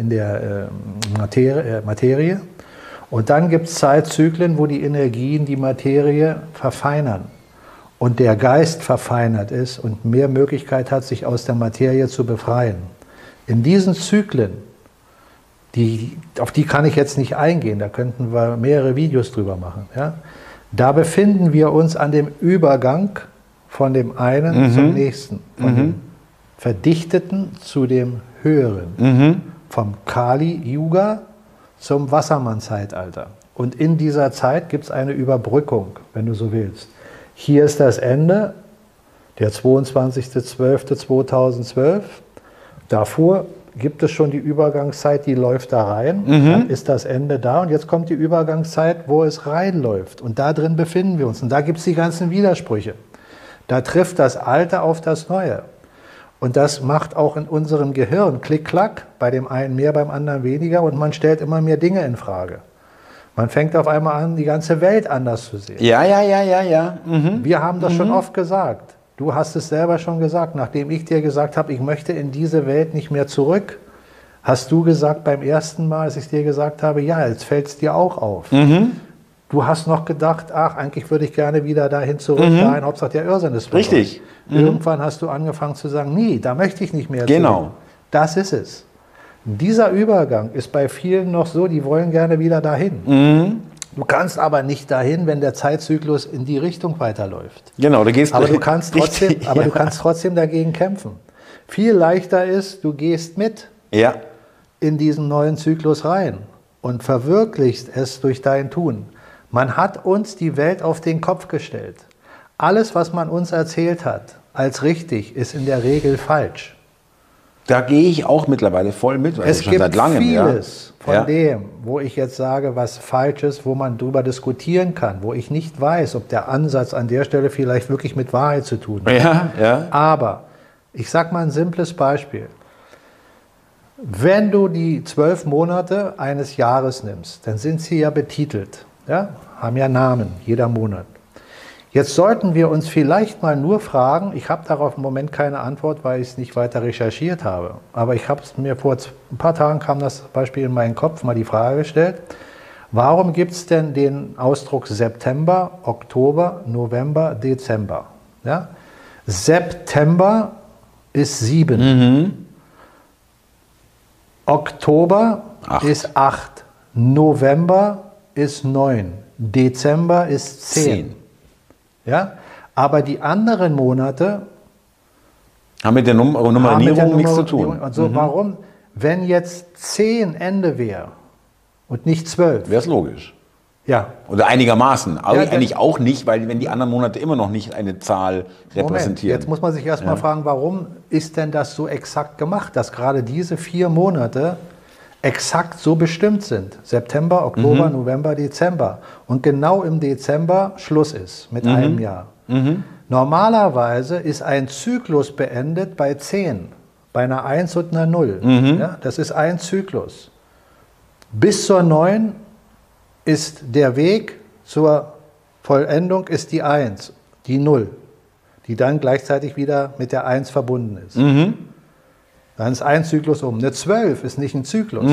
Materie. Und dann gibt es Zeitzyklen, wo die Energien die Materie verfeinern und der Geist verfeinert ist und mehr Möglichkeit hat, sich aus der Materie zu befreien. In diesen Zyklen, auf die kann ich jetzt nicht eingehen, da könnten wir mehrere Videos drüber machen, ja? Da befinden wir uns an dem Übergang von dem einen zum nächsten, von dem Verdichteten zu dem Höheren, vom Kali-Yuga zum Wassermann-Zeitalter. Und in dieser Zeit gibt es eine Überbrückung, wenn du so willst. Hier ist das Ende, der 22.12.2012. Davor gibt es schon die Übergangszeit, die läuft da rein. Dann ist das Ende da und jetzt kommt die Übergangszeit, wo es reinläuft. Und da drin befinden wir uns. Und da gibt es die ganzen Widersprüche. Da trifft das Alte auf das Neue. Und das macht auch in unserem Gehirn Klick-Klack, bei dem einen mehr, beim anderen weniger. Und man stellt immer mehr Dinge in Frage. Man fängt auf einmal an, die ganze Welt anders zu sehen. Ja. Wir haben das schon oft gesagt. Du hast es selber schon gesagt, nachdem ich dir gesagt habe, ich möchte in diese Welt nicht mehr zurück, hast du gesagt beim ersten Mal, als ich dir gesagt habe, ja, jetzt fällt es dir auch auf. Du hast noch gedacht, ach, eigentlich würde ich gerne wieder dahin zurück, dahin, Hauptsache der Irrsinn ist vorbei. Richtig. Irgendwann hast du angefangen zu sagen, nee, da möchte ich nicht mehr Genau. zurück. Das ist es. Dieser Übergang ist bei vielen noch so, die wollen gerne wieder dahin. Du kannst aber nicht dahin, wenn der Zeitzyklus in die Richtung weiterläuft. Genau, da gehst aber du kannst trotzdem, richtig, aber du kannst trotzdem dagegen kämpfen. Viel leichter ist, du gehst mit in diesen neuen Zyklus rein und verwirklichst es durch dein Tun. Man hat uns die Welt auf den Kopf gestellt. Alles, was man uns erzählt hat, als richtig, ist in der Regel falsch. Da gehe ich auch mittlerweile voll mit. Es gibt seit langem, vieles von dem, wo ich jetzt sage, was falsch ist, wo man drüber diskutieren kann, wo ich nicht weiß, ob der Ansatz an der Stelle vielleicht wirklich mit Wahrheit zu tun hat. Aber ich sage mal ein simples Beispiel. Wenn du die 12 Monate eines Jahres nimmst, dann sind sie ja betitelt, haben ja Namen, jeder Monat. Jetzt sollten wir uns vielleicht mal nur fragen, ich habe darauf im Moment keine Antwort, weil ich es nicht weiter recherchiert habe, aber ich habe es mir vor ein paar Tagen kam das Beispiel in meinen Kopf, mal die Frage gestellt, warum gibt es denn den Ausdruck September, Oktober, November, Dezember? Ja? September ist 7, Oktober ist 8, November ist 9, Dezember ist 10. Ja? Aber die anderen Monate haben mit der Nummerierung nichts zu tun. Und so, warum, wenn jetzt 10 Ende wäre und nicht 12? Wäre es logisch. Ja. Oder einigermaßen. Aber eigentlich auch nicht, weil wenn die anderen Monate immer noch nicht eine Zahl repräsentieren. Jetzt muss man sich erstmal fragen, warum ist denn das so exakt gemacht, dass gerade diese 4 Monate exakt so bestimmt sind. September, Oktober, November, Dezember. Und genau im Dezember Schluss ist mit einem Jahr. Normalerweise ist ein Zyklus beendet bei 10, bei einer 1 und einer 0. Ja, das ist ein Zyklus. Bis zur 9 ist der Weg zur Vollendung ist die 1, die 0, die dann gleichzeitig wieder mit der 1 verbunden ist. Dann ist ein Zyklus um. Eine 12 ist nicht ein Zyklus.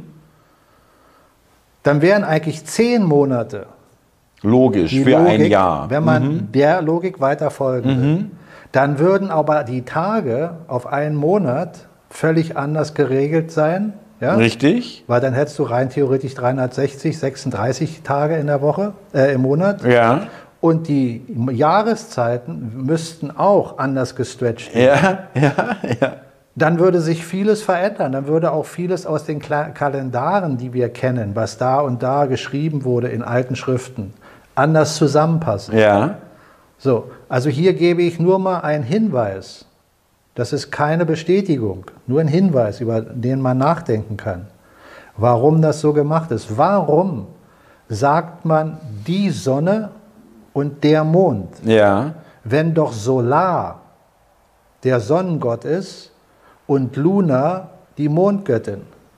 Dann wären eigentlich 10 Monate. Logisch, für Logik, ein Jahr. Wenn man der Logik weiter folgen will. Dann würden aber die Tage auf einen Monat völlig anders geregelt sein. Ja? Richtig. Weil dann hättest du rein theoretisch 360, 36 Tage in der Woche, im Monat. Ja. Und die Jahreszeiten müssten auch anders gestretcht werden. Ja. Dann würde sich vieles verändern. Dann würde auch vieles aus den Kalendaren, die wir kennen, was da und da geschrieben wurde in alten Schriften, anders zusammenpassen. Ja. So, also hier gebe ich nur mal einen Hinweis. Das ist keine Bestätigung, nur ein Hinweis, über den man nachdenken kann. Warum das so gemacht ist. Warum sagt man die Sonne und der Mond? Ja. Wenn doch Solar der Sonnengott ist und Luna die Mondgöttin.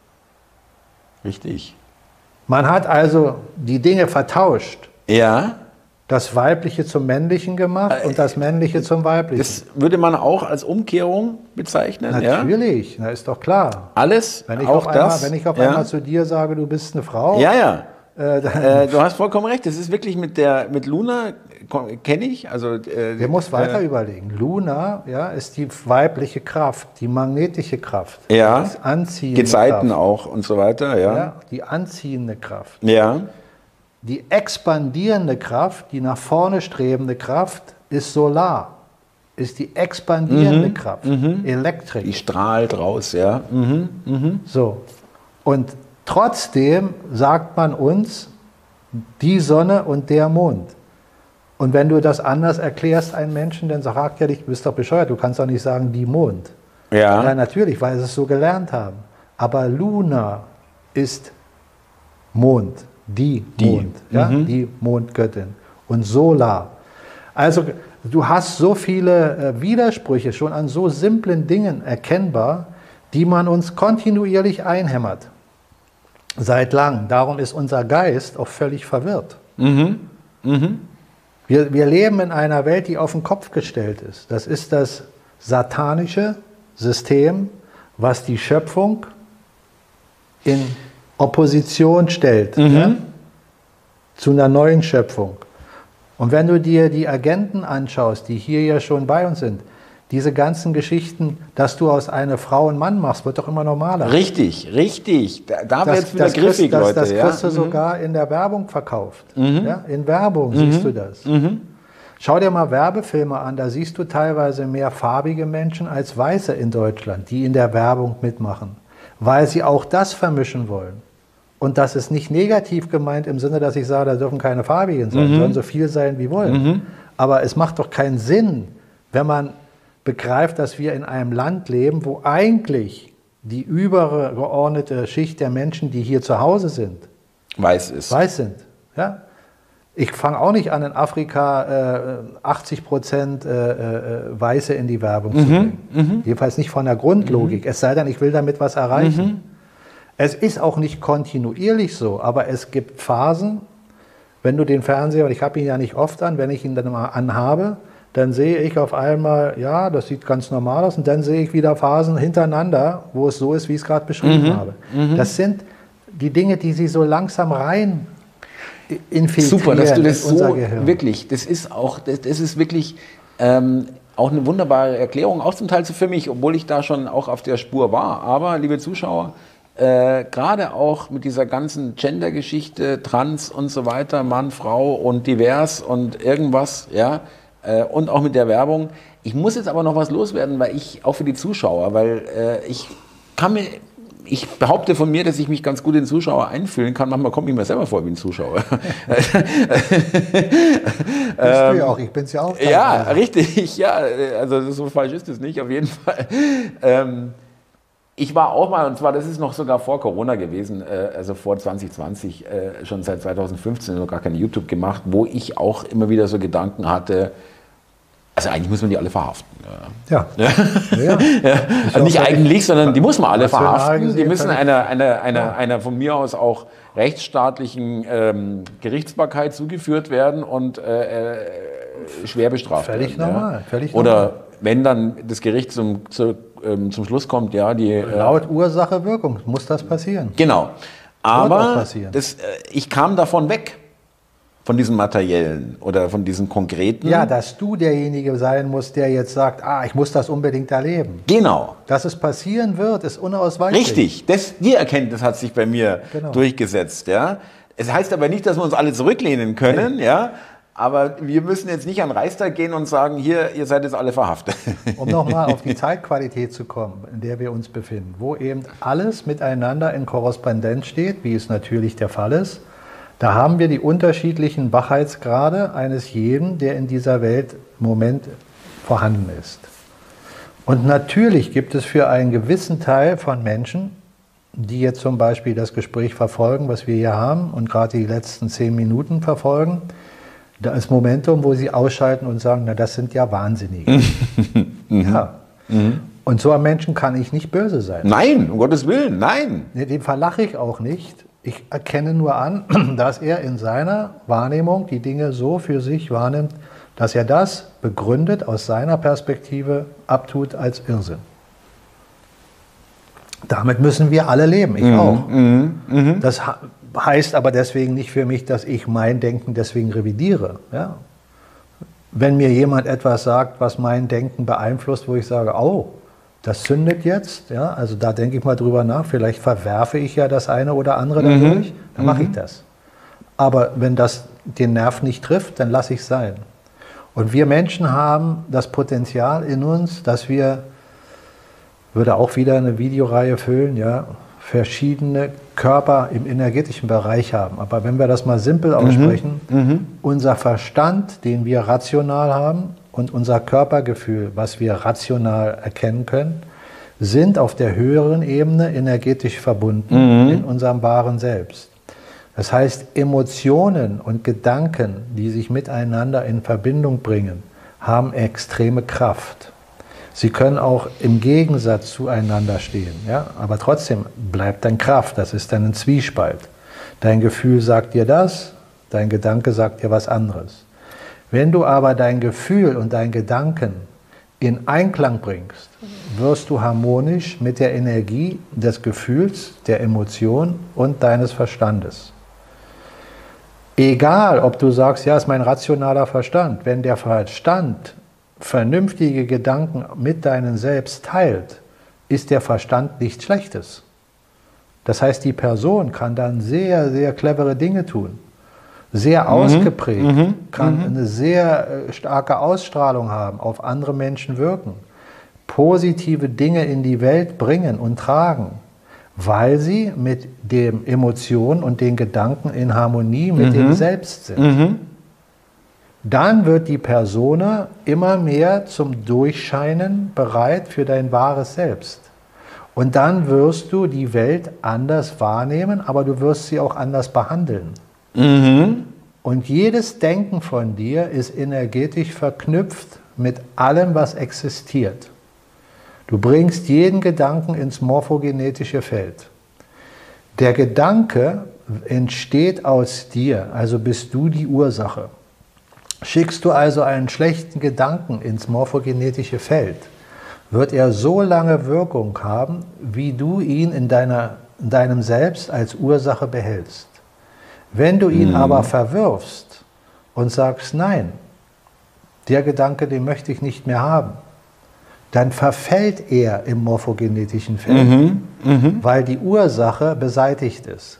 Richtig. Man hat also die Dinge vertauscht. Ja. Das Weibliche zum Männlichen gemacht und das Männliche zum Weiblichen. Das würde man auch als Umkehrung bezeichnen? Natürlich, na, ist doch klar. Alles? Wenn ich auch wenn ich auf einmal zu dir sage, du bist eine Frau. Ja. Du hast vollkommen recht. Das ist wirklich mit Luna, kenne ich. Also, wir muss weiter überlegen. Luna ist die weibliche Kraft, die magnetische Kraft. Ja. Die anziehende Gezeiten Kraft. auch und so weiter. Ja. Die anziehende Kraft. Ja. Die expandierende Kraft, die nach vorne strebende Kraft, ist Solar. Ist die expandierende Kraft. Elektrik. Die strahlt raus, ja. So. Und trotzdem sagt man uns, die Sonne und der Mond. Und wenn du das anders erklärst einem Menschen, dann sagt er dich, du bist doch bescheuert, du kannst doch nicht sagen, die Mond. Ja, natürlich, weil sie es so gelernt haben. Aber Luna ist Mond, die Mond, die Mondgöttin. Und Solar. Also du hast so viele Widersprüche schon an so simplen Dingen erkennbar, die man uns kontinuierlich einhämmert. Seit langem. Darum ist unser Geist auch völlig verwirrt. Wir leben in einer Welt, die auf den Kopf gestellt ist. Das ist das satanische System, was die Schöpfung in Opposition stellt. Ja? zu einer neuen Schöpfung. Und wenn du dir die Agenten anschaust, die hier ja schon bei uns sind, diese ganzen Geschichten, dass du aus einer Frau einen Mann machst, wird doch immer normaler. Richtig, richtig. Da wird es wieder griffig, Leute. Das kriegst du sogar in der Werbung verkauft. Ja? In Werbung siehst du das. Schau dir mal Werbefilme an, da siehst du teilweise mehr farbige Menschen als Weiße in Deutschland, die in der Werbung mitmachen, weil sie auch das vermischen wollen. Und das ist nicht negativ gemeint im Sinne, dass ich sage, da dürfen keine Farbigen sein, sollen so viel sein wie wollen. Aber es macht doch keinen Sinn, wenn man begreift, dass wir in einem Land leben, wo eigentlich die übergeordnete Schicht der Menschen, die hier zu Hause sind, weiß sind. Ja? Ich fange auch nicht an, in Afrika 80% Weiße in die Werbung zu bringen. Jedenfalls nicht von der Grundlogik. Es sei denn, ich will damit was erreichen. Es ist auch nicht kontinuierlich so, aber es gibt Phasen, wenn du den Fernseher, und ich habe ihn ja nicht oft an, wenn ich ihn dann mal anhabe, dann sehe ich auf einmal, ja, das sieht ganz normal aus, und dann sehe ich wieder Phasen hintereinander, wo es so ist, wie ich es gerade beschrieben habe. Das sind die Dinge, die sie so langsam rein infiltrieren. Super, dass du das in unser so Gehirn. wirklich, das ist wirklich auch eine wunderbare Erklärung, auch zum Teil für mich, obwohl ich da schon auch auf der Spur war. Aber, liebe Zuschauer, gerade auch mit dieser ganzen Gender-Geschichte, Trans und so weiter, Mann, Frau und divers und irgendwas, ja, und auch mit der Werbung. Ich muss jetzt aber noch was loswerden, weil auch für die Zuschauer, weil ich behaupte von mir, dass ich mich ganz gut in den Zuschauer einfühlen kann. Manchmal komme ich mir selber vor wie ein Zuschauer. Bist du ja auch, ich bin es ja auch. Ja, richtig, ja, also so falsch ist es nicht, auf jeden Fall. Ich war auch mal, und zwar, das ist noch sogar vor Corona gewesen, also vor 2020, schon seit 2015 noch gar kein YouTube gemacht, wo ich auch immer wieder so Gedanken hatte, also eigentlich muss man die alle verhaften. Ja. Also nicht eigentlich, sondern die muss man alle verhaften. Die müssen einer einer von mir aus auch rechtsstaatlichen Gerichtsbarkeit zugeführt werden und schwer bestraft werden. Völlig normal. Oder wenn dann das Gericht zum Schluss kommt, ja, laut Ursache Wirkung muss das passieren. Genau. Aber ich kam davon weg, von diesem Materiellen oder von diesem Konkreten. Ja, dass du derjenige sein musst, der jetzt sagt, ich muss das unbedingt erleben. Genau. Dass es passieren wird, ist unausweichlich. Richtig. Die Erkenntnis hat sich bei mir durchgesetzt. Ja. Es heißt aber nicht, dass wir uns alle zurücklehnen können, ja. Aber wir müssen jetzt nicht an den Reichstag gehen und sagen, hier, ihr seid jetzt alle verhaftet. Um nochmal auf die Zeitqualität zu kommen, in der wir uns befinden, wo eben alles miteinander in Korrespondenz steht, wie es natürlich der Fall ist. Da haben wir die unterschiedlichen Wachheitsgrade eines jeden, der in dieser Welt im Moment vorhanden ist. Und natürlich gibt es für einen gewissen Teil von Menschen, die jetzt zum Beispiel das Gespräch verfolgen, was wir hier haben, und gerade die letzten 10 Minuten verfolgen, da ist Momentum, wo sie ausschalten und sagen, na, das sind ja Wahnsinnige. Ja. Und so einem Menschen kann ich nicht böse sein. Nein, um Gottes Willen, nein. Nee, dem verlache ich auch nicht. Ich erkenne nur an, dass er in seiner Wahrnehmung die Dinge so für sich wahrnimmt, dass er das begründet aus seiner Perspektive abtut als Irrsinn. Damit müssen wir alle leben, ich auch. Das heißt aber deswegen nicht für mich, dass ich mein Denken deswegen revidiere. Ja? Wenn mir jemand etwas sagt, was mein Denken beeinflusst, wo ich sage, oh, das zündet jetzt, ja, also da denke ich mal drüber nach, vielleicht verwerfe ich ja das eine oder andere dadurch, dann mache ich das. Aber wenn das den Nerv nicht trifft, dann lasse ich es sein. Und wir Menschen haben das Potenzial in uns, dass wir, würde auch wieder eine Videoreihe füllen, ja, verschiedene Körper im energetischen Bereich haben. Aber wenn wir das mal simpel aussprechen, unser Verstand, den wir rational haben, und unser Körpergefühl, was wir rational erkennen können, sind auf der höheren Ebene energetisch verbunden in unserem wahren Selbst. Das heißt, Emotionen und Gedanken, die sich miteinander in Verbindung bringen, haben extreme Kraft. Sie können auch im Gegensatz zueinander stehen, ja? Aber trotzdem bleibt dann Kraft, das ist dann ein Zwiespalt. Dein Gefühl sagt dir das, dein Gedanke sagt dir was anderes. Wenn du aber dein Gefühl und dein Gedanken in Einklang bringst, wirst du harmonisch mit der Energie des Gefühls, der Emotion und deines Verstandes. Egal, ob du sagst, ja, ist mein rationaler Verstand. Wenn der Verstand vernünftige Gedanken mit deinem Selbst teilt, ist der Verstand nichts Schlechtes. Das heißt, die Person kann dann sehr, sehr clevere Dinge tun. Sehr ausgeprägt, kann eine sehr starke Ausstrahlung haben, auf andere Menschen wirken, positive Dinge in die Welt bringen und tragen, weil sie mit den Emotionen und den Gedanken in Harmonie mit dem Selbst sind. Dann wird die Persona immer mehr zum Durchscheinen bereit für dein wahres Selbst. Und dann wirst du die Welt anders wahrnehmen, aber du wirst sie auch anders behandeln. Und jedes Denken von dir ist energetisch verknüpft mit allem, was existiert. Du bringst jeden Gedanken ins morphogenetische Feld. Der Gedanke entsteht aus dir, also bist du die Ursache. Schickst du also einen schlechten Gedanken ins morphogenetische Feld, wird er so lange Wirkung haben, wie du ihn in deinem Selbst als Ursache behältst. Wenn du ihn aber verwirfst und sagst, nein, der Gedanke, den möchte ich nicht mehr haben, dann verfällt er im morphogenetischen Feld, weil die Ursache beseitigt ist.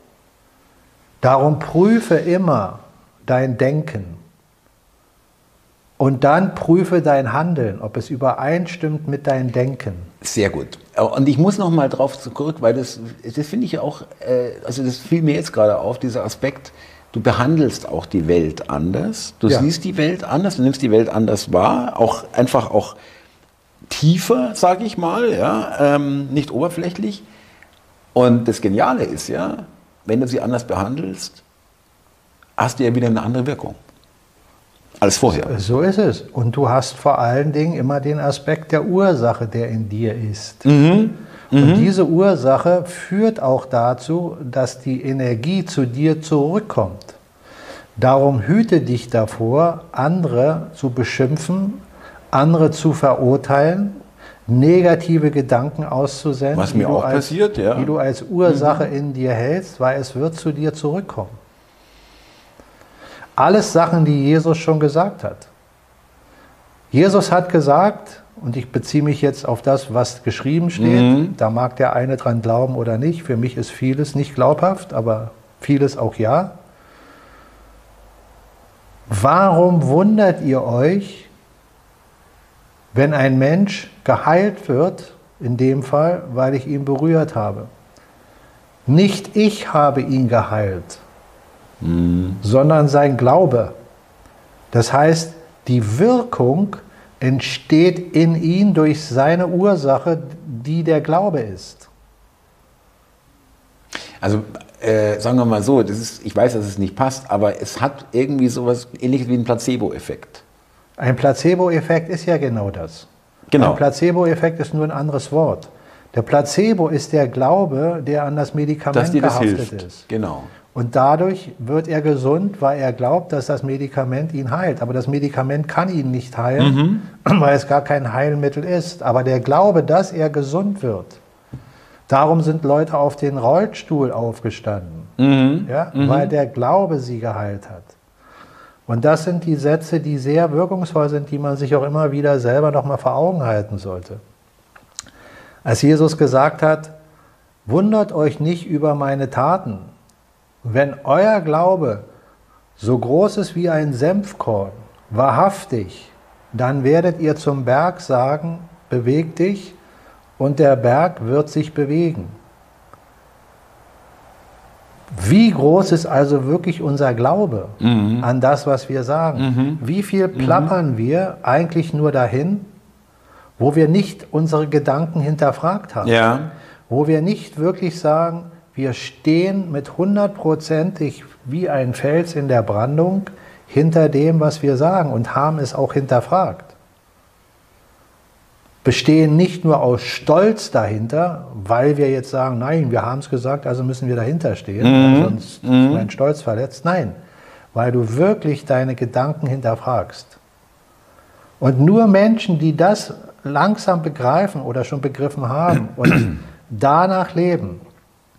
Darum prüfe immer dein Denken. Und dann prüfe dein Handeln, ob es übereinstimmt mit deinem Denken. Sehr gut. Und ich muss noch mal drauf zurück, weil das finde ich ja auch, also das fiel mir jetzt gerade auf, dieser Aspekt, du behandelst auch die Welt anders, du siehst die Welt anders, du nimmst die Welt anders wahr, auch einfach auch tiefer, sage ich mal, ja, nicht oberflächlich. Und das Geniale ist ja, wenn du sie anders behandelst, hast du ja wieder eine andere Wirkung. Als vorher. So ist es. Und du hast vor allen Dingen immer den Aspekt der Ursache, der in dir ist. Und diese Ursache führt auch dazu, dass die Energie zu dir zurückkommt. Darum hüte dich davor, andere zu beschimpfen, andere zu verurteilen, negative Gedanken auszusenden, was mir auch passiert, die du als Ursache in dir hältst, weil es wird zu dir zurückkommen. Alles Sachen, die Jesus schon gesagt hat. Jesus hat gesagt, und ich beziehe mich jetzt auf das, was geschrieben steht, da mag der eine dran glauben oder nicht, für mich ist vieles nicht glaubhaft, aber vieles auch ja. Warum wundert ihr euch, wenn ein Mensch geheilt wird, in dem Fall, weil ich ihn berührt habe? Nicht ich habe ihn geheilt, sondern sein Glaube. Das heißt, die Wirkung entsteht in ihm durch seine Ursache, die der Glaube ist. Also sagen wir mal so, ich weiß, dass es nicht passt, aber es hat irgendwie sowas Ähnliches wie einen Placebo-Effekt. Ein Placebo-Effekt ist ja genau das. Genau. Ein Placebo-Effekt ist nur ein anderes Wort. Der Placebo ist der Glaube, der an das Medikament gehaftet ist. Genau. Und dadurch wird er gesund, weil er glaubt, dass das Medikament ihn heilt. Aber das Medikament kann ihn nicht heilen, weil es gar kein Heilmittel ist. Aber der Glaube, dass er gesund wird. Darum sind Leute auf den Rollstuhl aufgestanden, weil der Glaube sie geheilt hat. Und das sind die Sätze, die sehr wirkungsvoll sind, die man sich auch immer wieder selber noch mal vor Augen halten sollte. Als Jesus gesagt hat, wundert euch nicht über meine Taten. Wenn euer Glaube so groß ist wie ein Senfkorn, wahrhaftig, dann werdet ihr zum Berg sagen, beweg dich, und der Berg wird sich bewegen. Wie groß ist also wirklich unser Glaube an das, was wir sagen? Wie viel plappern wir eigentlich nur dahin, wo wir nicht unsere Gedanken hinterfragt haben? Ja. Wo wir nicht wirklich sagen, wir stehen mit 100%ig wie ein Fels in der Brandung hinter dem, was wir sagen, und haben es auch hinterfragt. Bestehen nicht nur aus Stolz dahinter, weil wir jetzt sagen, nein, wir haben es gesagt, also müssen wir dahinter stehen, sonst ist mein Stolz verletzt. Nein, weil du wirklich deine Gedanken hinterfragst. Und nur Menschen, die das langsam begreifen oder schon begriffen haben und danach leben,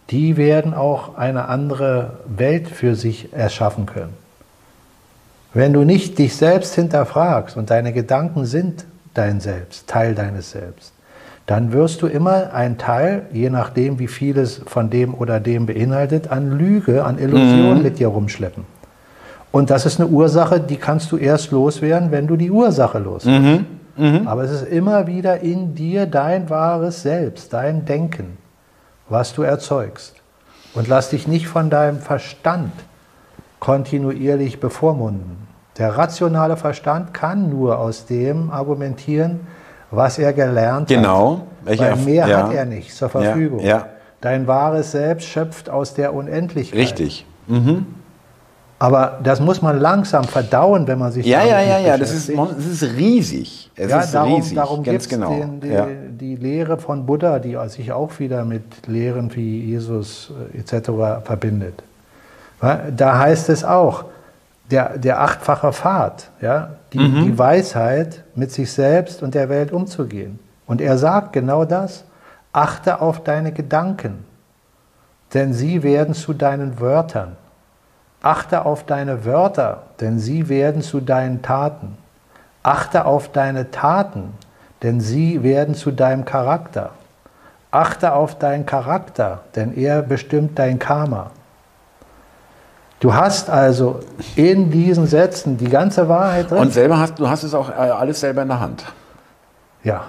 die werden auch eine andere Welt für sich erschaffen können. Wenn du nicht dich selbst hinterfragst und deine Gedanken sind dein Selbst, Teil deines Selbst, dann wirst du immer einen Teil, je nachdem wie vieles von dem oder dem beinhaltet, an Lüge, an Illusion mit dir rumschleppen. Und das ist eine Ursache, die kannst du erst loswerden, wenn du die Ursache loswirst. Aber es ist immer wieder in dir dein wahres Selbst, dein Denken, was du erzeugst. Und lass dich nicht von deinem Verstand kontinuierlich bevormunden. Der rationale Verstand kann nur aus dem argumentieren, was er gelernt hat. Weil mehr hat er nicht zur Verfügung. Dein wahres Selbst schöpft aus der Unendlichkeit. Richtig. Aber das muss man langsam verdauen, wenn man sich damit beschäftigt. Das ist riesig. Darum gibt es die Lehre von Buddha, die sich auch wieder mit Lehren wie Jesus etc. verbindet. Da heißt es auch, der achtfache Pfad, die Weisheit, mit sich selbst und der Welt umzugehen. Und er sagt genau das: Achte auf deine Gedanken, denn sie werden zu deinen Wörtern. Achte auf deine Wörter, denn sie werden zu deinen Taten. Achte auf deine Taten, denn sie werden zu deinem Charakter. Achte auf deinen Charakter, denn er bestimmt dein Karma. Du hast also in diesen Sätzen die ganze Wahrheit drin. Und du hast es auch alles selber in der Hand. Ja.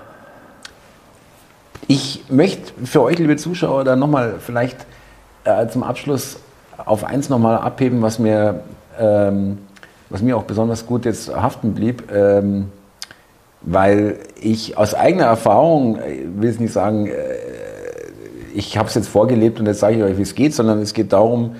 Ich möchte für euch, liebe Zuschauer, dann nochmal vielleicht zum Abschluss auf eins nochmal abheben, was mir auch besonders gut jetzt haften blieb, weil ich aus eigener Erfahrung, will es nicht sagen, ich habe es jetzt vorgelebt und jetzt sage ich euch, wie es geht, sondern es geht darum,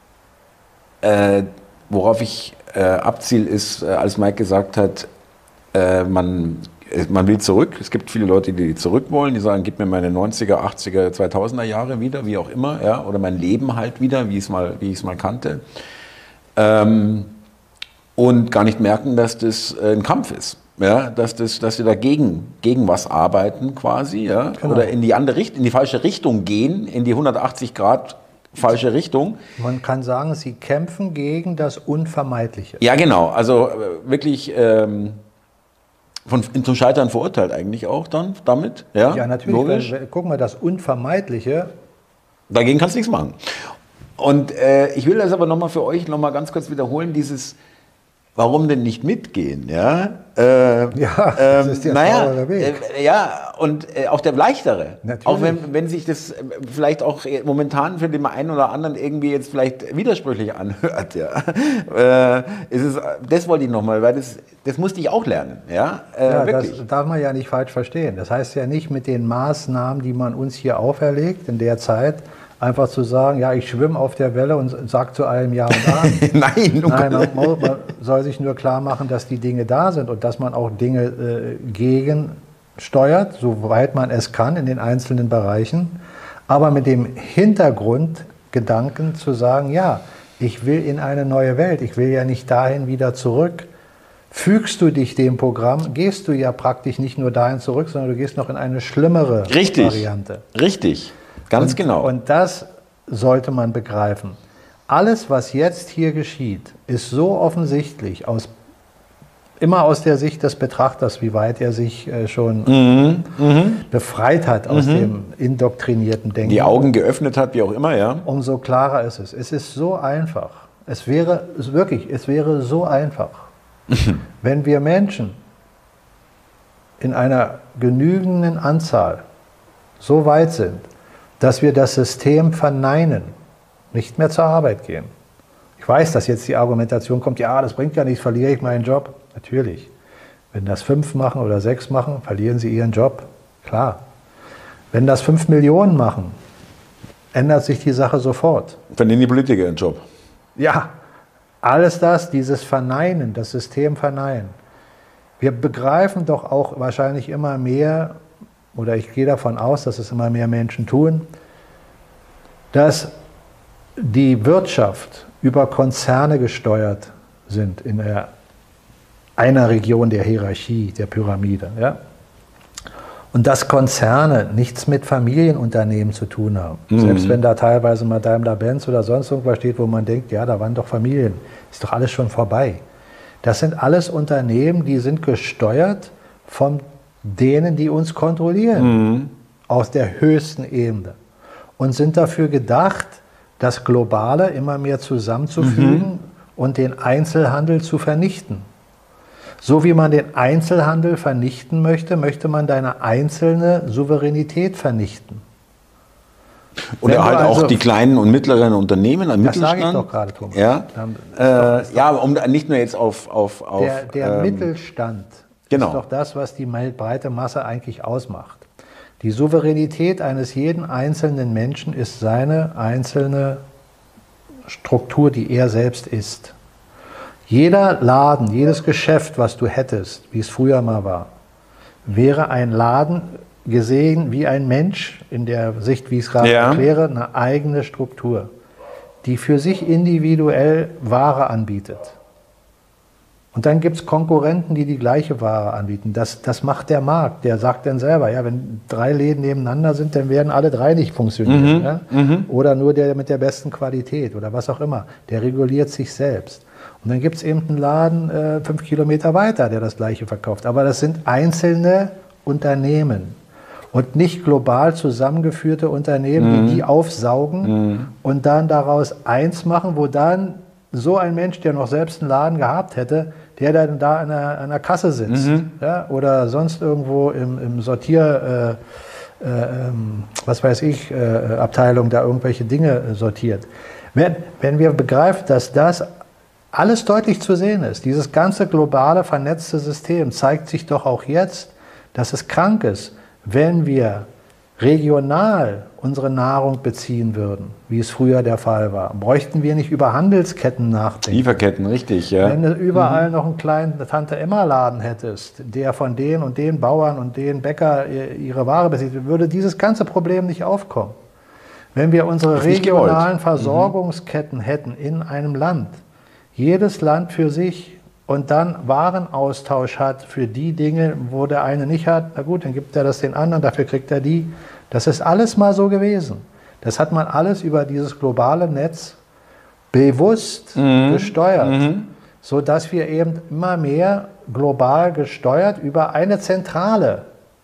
worauf ich abziele, ist, als Mike gesagt hat, man will zurück. Es gibt viele Leute, die zurück wollen, die sagen, gib mir meine 90er, 80er, 2000er Jahre wieder, wie auch immer, ja, oder mein Leben halt wieder, wie ich es mal kannte. Und gar nicht merken, dass das ein Kampf ist. Ja, dass sie dagegen gegen was arbeiten quasi, ja, genau. Oder in die falsche Richtung gehen, in die 180 Grad falsche Richtung. Man kann sagen, sie kämpfen gegen das Unvermeidliche. Ja, genau. Also wirklich zum Scheitern verurteilt eigentlich auch dann damit. Ja, natürlich. Guck mal, das Unvermeidliche. Dagegen kannst du nichts machen. Und ich will das aber nochmal für euch nochmal ganz kurz wiederholen, warum denn nicht mitgehen? Ja, das ist der schlauere Weg. Und auch der leichtere. Natürlich. Auch wenn sich das vielleicht auch momentan für den einen oder anderen irgendwie jetzt vielleicht widersprüchlich anhört. Ja. Das wollte ich nochmal, weil das musste ich auch lernen. Ja, wirklich. Das darf man ja nicht falsch verstehen. Das heißt ja nicht mit den Maßnahmen, die man uns hier auferlegt in der Zeit, einfach zu sagen, ja, ich schwimme auf der Welle und sage zu allem Ja und Amen. Nein, man soll sich nur klar machen, dass die Dinge da sind und dass man auch Dinge gegensteuert, soweit man es kann in den einzelnen Bereichen, aber mit dem Hintergrundgedanken zu sagen, ja, ich will in eine neue Welt, ich will ja nicht dahin wieder zurück. Fügst du dich dem Programm, gehst du ja praktisch nicht nur dahin zurück, sondern du gehst noch in eine schlimmere Variante. Richtig. Ganz genau. Und das sollte man begreifen. Alles, was jetzt hier geschieht, ist so offensichtlich, immer aus der Sicht des Betrachters, wie weit er sich schon befreit hat aus dem indoktrinierten Denken. Die Augen geöffnet hat, wie auch immer, ja. Umso klarer ist es. Es ist so einfach. Es wäre so einfach, wenn wir Menschen in einer genügenden Anzahl so weit sind, dass wir das System verneinen, nicht mehr zur Arbeit gehen. Ich weiß, dass jetzt die Argumentation kommt, ja, das bringt ja nichts, verliere ich meinen Job. Natürlich. Wenn das 5 machen oder 6 machen, verlieren sie ihren Job. Klar. Wenn das 5 Millionen machen, ändert sich die Sache sofort. Verlieren die Politiker ihren Job. Ja, alles das, dieses Verneinen, das System verneinen. Wir begreifen doch auch wahrscheinlich immer mehr, oder ich gehe davon aus, dass es immer mehr Menschen tun, dass die Wirtschaft über Konzerne gesteuert sind in einer Region der Hierarchie, der Pyramide. Ja? Und dass Konzerne nichts mit Familienunternehmen zu tun haben. Selbst wenn da teilweise mal Daimler-Benz oder sonst irgendwas steht, wo man denkt, ja, da waren doch Familien, ist doch alles schon vorbei. Das sind alles Unternehmen, die sind gesteuert von denen, die uns kontrollieren, aus der höchsten Ebene. Und sind dafür gedacht, das Globale immer mehr zusammenzufügen und den Einzelhandel zu vernichten. So wie man den Einzelhandel vernichten möchte, möchte man deine einzelne Souveränität vernichten. Oder halt also auch die kleinen und mittleren Unternehmen am Mittelstand. Das sage ich doch gerade, Thomas. Ja, ja, um nicht nur jetzt auf der Mittelstand ist doch das, was die breite Masse eigentlich ausmacht. Die Souveränität eines jeden einzelnen Menschen ist seine einzelne Struktur, die er selbst ist. Jeder Laden, jedes Geschäft, was du hättest, wie es früher mal war, wäre ein Laden gesehen wie ein Mensch, in der Sicht, wie ich es gerade erkläre, eine eigene Struktur, die für sich individuell Ware anbietet. Und dann gibt es Konkurrenten, die die gleiche Ware anbieten. Das macht der Markt. Der sagt dann selber, ja, wenn 3 Läden nebeneinander sind, dann werden alle 3 nicht funktionieren. Ja? Oder nur der mit der besten Qualität oder was auch immer. Der reguliert sich selbst. Und dann gibt es eben einen Laden 5 Kilometer weiter, der das Gleiche verkauft. Aber das sind einzelne Unternehmen und nicht global zusammengeführte Unternehmen, die aufsaugen und dann daraus eins machen, wo dann so ein Mensch, der noch selbst einen Laden gehabt hätte, der dann da an der Kasse sitzt ja, oder sonst irgendwo im Sortier, was weiß ich, Abteilung da irgendwelche Dinge sortiert. Wenn wir begreifen, dass das alles deutlich zu sehen ist, dieses ganze globale vernetzte System zeigt sich doch auch jetzt, dass es krank ist, wenn wir regional unsere Nahrung beziehen würden, wie es früher der Fall war. Bräuchten wir nicht über Handelsketten nachdenken. Lieferketten, richtig, ja. Wenn du überall noch einen kleinen Tante-Emma-Laden hättest, der von den und den Bauern und den Bäcker ihre Ware bezieht, würde dieses ganze Problem nicht aufkommen. Wenn wir unsere regionalen Versorgungsketten hätten in einem Land, jedes Land für sich und dann Warenaustausch hat für die Dinge, wo der eine nicht hat, na gut, dann gibt er das den anderen, dafür kriegt er die. Das ist alles mal so gewesen. Das hat man alles über dieses globale Netz bewusst gesteuert, sodass wir eben immer mehr global gesteuert über eine Zentrale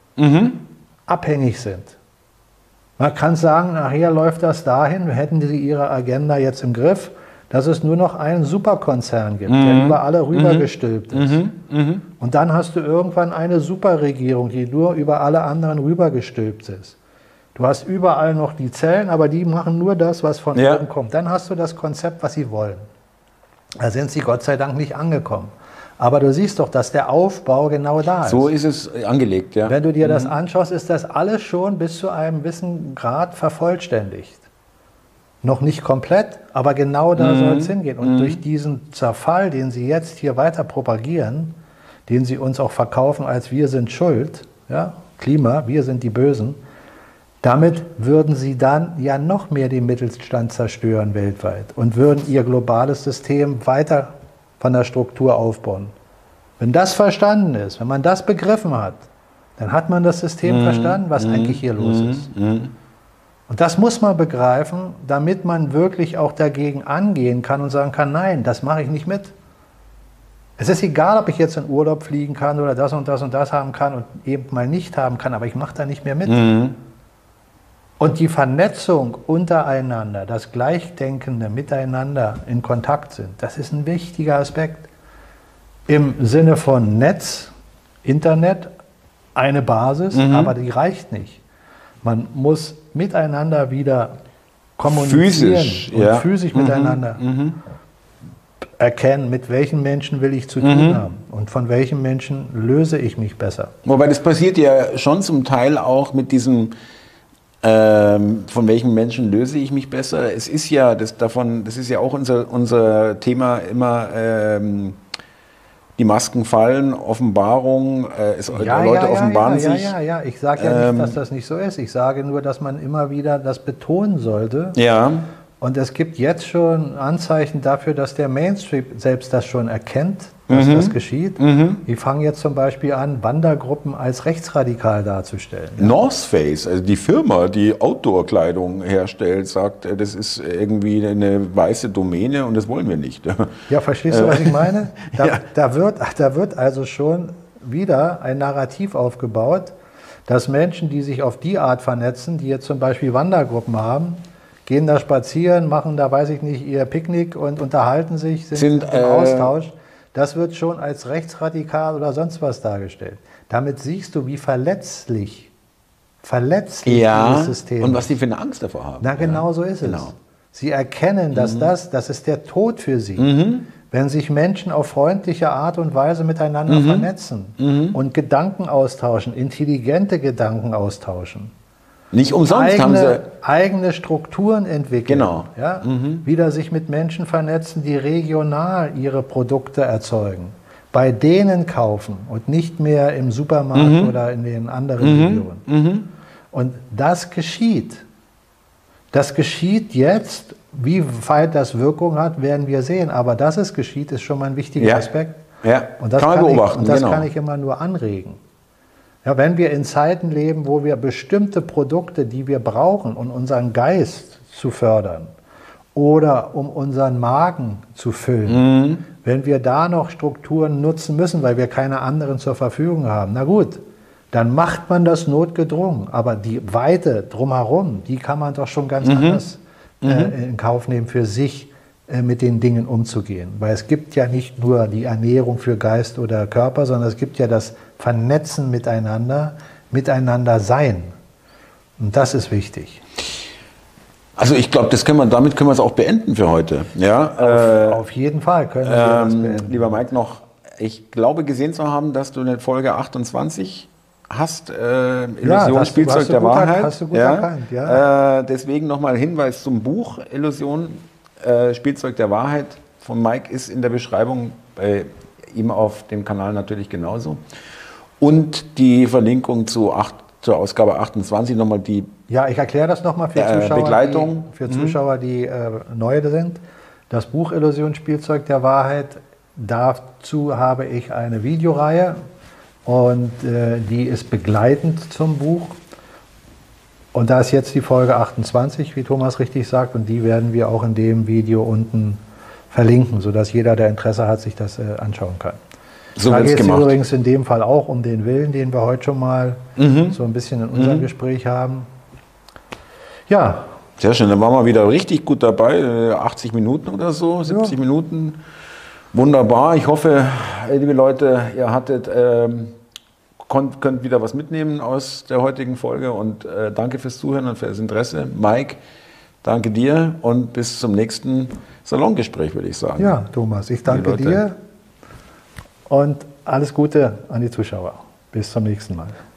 abhängig sind. Man kann sagen, nachher läuft das dahin, hätten sie ihre Agenda jetzt im Griff, dass es nur noch einen Superkonzern gibt, der über alle rübergestülpt ist. Und dann hast du irgendwann eine Superregierung, die nur über alle anderen rübergestülpt ist. Du hast überall noch die Zellen, aber die machen nur das, was von oben kommt. Dann hast du das Konzept, was sie wollen. Da sind sie Gott sei Dank nicht angekommen. Aber du siehst doch, dass der Aufbau genau da ist. So ist es angelegt, ja. Wenn du dir das anschaust, ist das alles schon bis zu einem gewissen Grad vervollständigt. Noch nicht komplett, aber genau da soll es hingehen. Und durch diesen Zerfall, den sie jetzt hier weiter propagieren, den sie uns auch verkaufen als wir sind schuld, ja, Klima, wir sind die Bösen, damit würden sie dann ja noch mehr den Mittelstand zerstören weltweit und würden ihr globales System weiter von der Struktur aufbauen. Wenn das verstanden ist, wenn man das begriffen hat, dann hat man das System verstanden, was eigentlich hier los ist. Und das muss man begreifen, damit man wirklich auch dagegen angehen kann und sagen kann, nein, das mache ich nicht mit. Es ist egal, ob ich jetzt in Urlaub fliegen kann oder das und das und das haben kann und eben mal nicht haben kann, aber ich mache da nicht mehr mit. Und die Vernetzung untereinander, das gleichdenkende Miteinander in Kontakt sind, das ist ein wichtiger Aspekt. Im Sinne von Netz, Internet, eine Basis, aber die reicht nicht. Man muss miteinander wieder kommunizieren und physisch miteinander erkennen, mit welchen Menschen will ich zu tun haben und von welchen Menschen löse ich mich besser. Wobei das passiert ja schon zum Teil auch mit diesem von welchen Menschen löse ich mich besser. Es ist ja das ist ja auch unser Thema immer. Die Masken fallen, Offenbarung, Leute offenbaren sich. Ja. Ich sage ja nicht, dass das nicht so ist. Ich sage nur, dass man immer wieder das betonen sollte. Ja. Und es gibt jetzt schon Anzeichen dafür, dass der Mainstream selbst das schon erkennt, dass das geschieht. Die fangen jetzt zum Beispiel an, Wandergruppen als rechtsradikal darzustellen. Ja. North Face, also die Firma, die Outdoor-Kleidung herstellt, sagt, das ist irgendwie eine weiße Domäne und das wollen wir nicht. Ja, verstehst du, was ich meine? Da wird also schon wieder ein Narrativ aufgebaut, dass Menschen, die sich auf die Art vernetzen, die jetzt zum Beispiel Wandergruppen haben, gehen da spazieren, machen da, weiß ich nicht, ihr Picknick und unterhalten sich, sind im Austausch. Das wird schon als rechtsradikal oder sonst was dargestellt. Damit siehst du, wie verletzlich dieses System ist. Und was die für eine Angst davor haben. Na, genau so ist es. Sie erkennen, dass das ist der Tod für sie. Wenn sich Menschen auf freundliche Art und Weise miteinander vernetzen und Gedanken austauschen, intelligente Gedanken austauschen. Nicht umsonst haben sie eigene Strukturen entwickeln. Genau. Ja? Wieder sich mit Menschen vernetzen, die regional ihre Produkte erzeugen. Bei denen kaufen und nicht mehr im Supermarkt oder in den anderen Regionen. Und das geschieht. Das geschieht jetzt. Wie weit das Wirkung hat, werden wir sehen. Aber dass es geschieht, ist schon mal ein wichtiger Aspekt. Ja, und das kann man beobachten. Und das kann ich immer nur anregen. Ja, wenn wir in Zeiten leben, wo wir bestimmte Produkte, die wir brauchen, um unseren Geist zu fördern oder um unseren Magen zu füllen, wenn wir da noch Strukturen nutzen müssen, weil wir keine anderen zur Verfügung haben, na gut, dann macht man das notgedrungen. Aber die Weite drumherum, die kann man doch schon ganz anders in Kauf nehmen, für sich mit den Dingen umzugehen. Weil es gibt ja nicht nur die Ernährung für Geist oder Körper, sondern es gibt ja das Vernetzen miteinander sein. Und das ist wichtig. Also ich glaube, damit können wir es auch beenden für heute. Ja, auf jeden Fall können wir das beenden. Lieber Mike, noch, ich glaube gesehen zu haben, dass du eine Folge 28 hast, Illusion, Spielzeug der Wahrheit. Hast du gut erkannt, ja. Deswegen nochmal Hinweis zum Buch Illusion, Spielzeug der Wahrheit von Mike ist in der Beschreibung bei ihm auf dem Kanal natürlich genauso. Und die Verlinkung zur Ausgabe 28 nochmal die Ja, ich erkläre das nochmal für Zuschauer, Begleitung. Die neu sind. Das Buch Illusion, Spielzeug der Wahrheit, dazu habe ich eine Videoreihe und die ist begleitend zum Buch. Und da ist jetzt die Folge 28, wie Thomas richtig sagt, und die werden wir auch in dem Video unten verlinken, sodass jeder, der Interesse hat, sich das anschauen kann. So da geht es übrigens in dem Fall auch um den Willen, den wir heute schon mal so ein bisschen in unserem Gespräch haben. Ja. Sehr schön, dann waren wir wieder richtig gut dabei, 80 Minuten oder so, 70 Minuten. Wunderbar, ich hoffe, liebe Leute, ihr hattet... könnt wieder was mitnehmen aus der heutigen Folge und danke fürs Zuhören und für das Interesse. Mike, danke dir und bis zum nächsten Salongespräch, würde ich sagen. Ja, Thomas, ich danke dir und alles Gute an die Zuschauer. Bis zum nächsten Mal.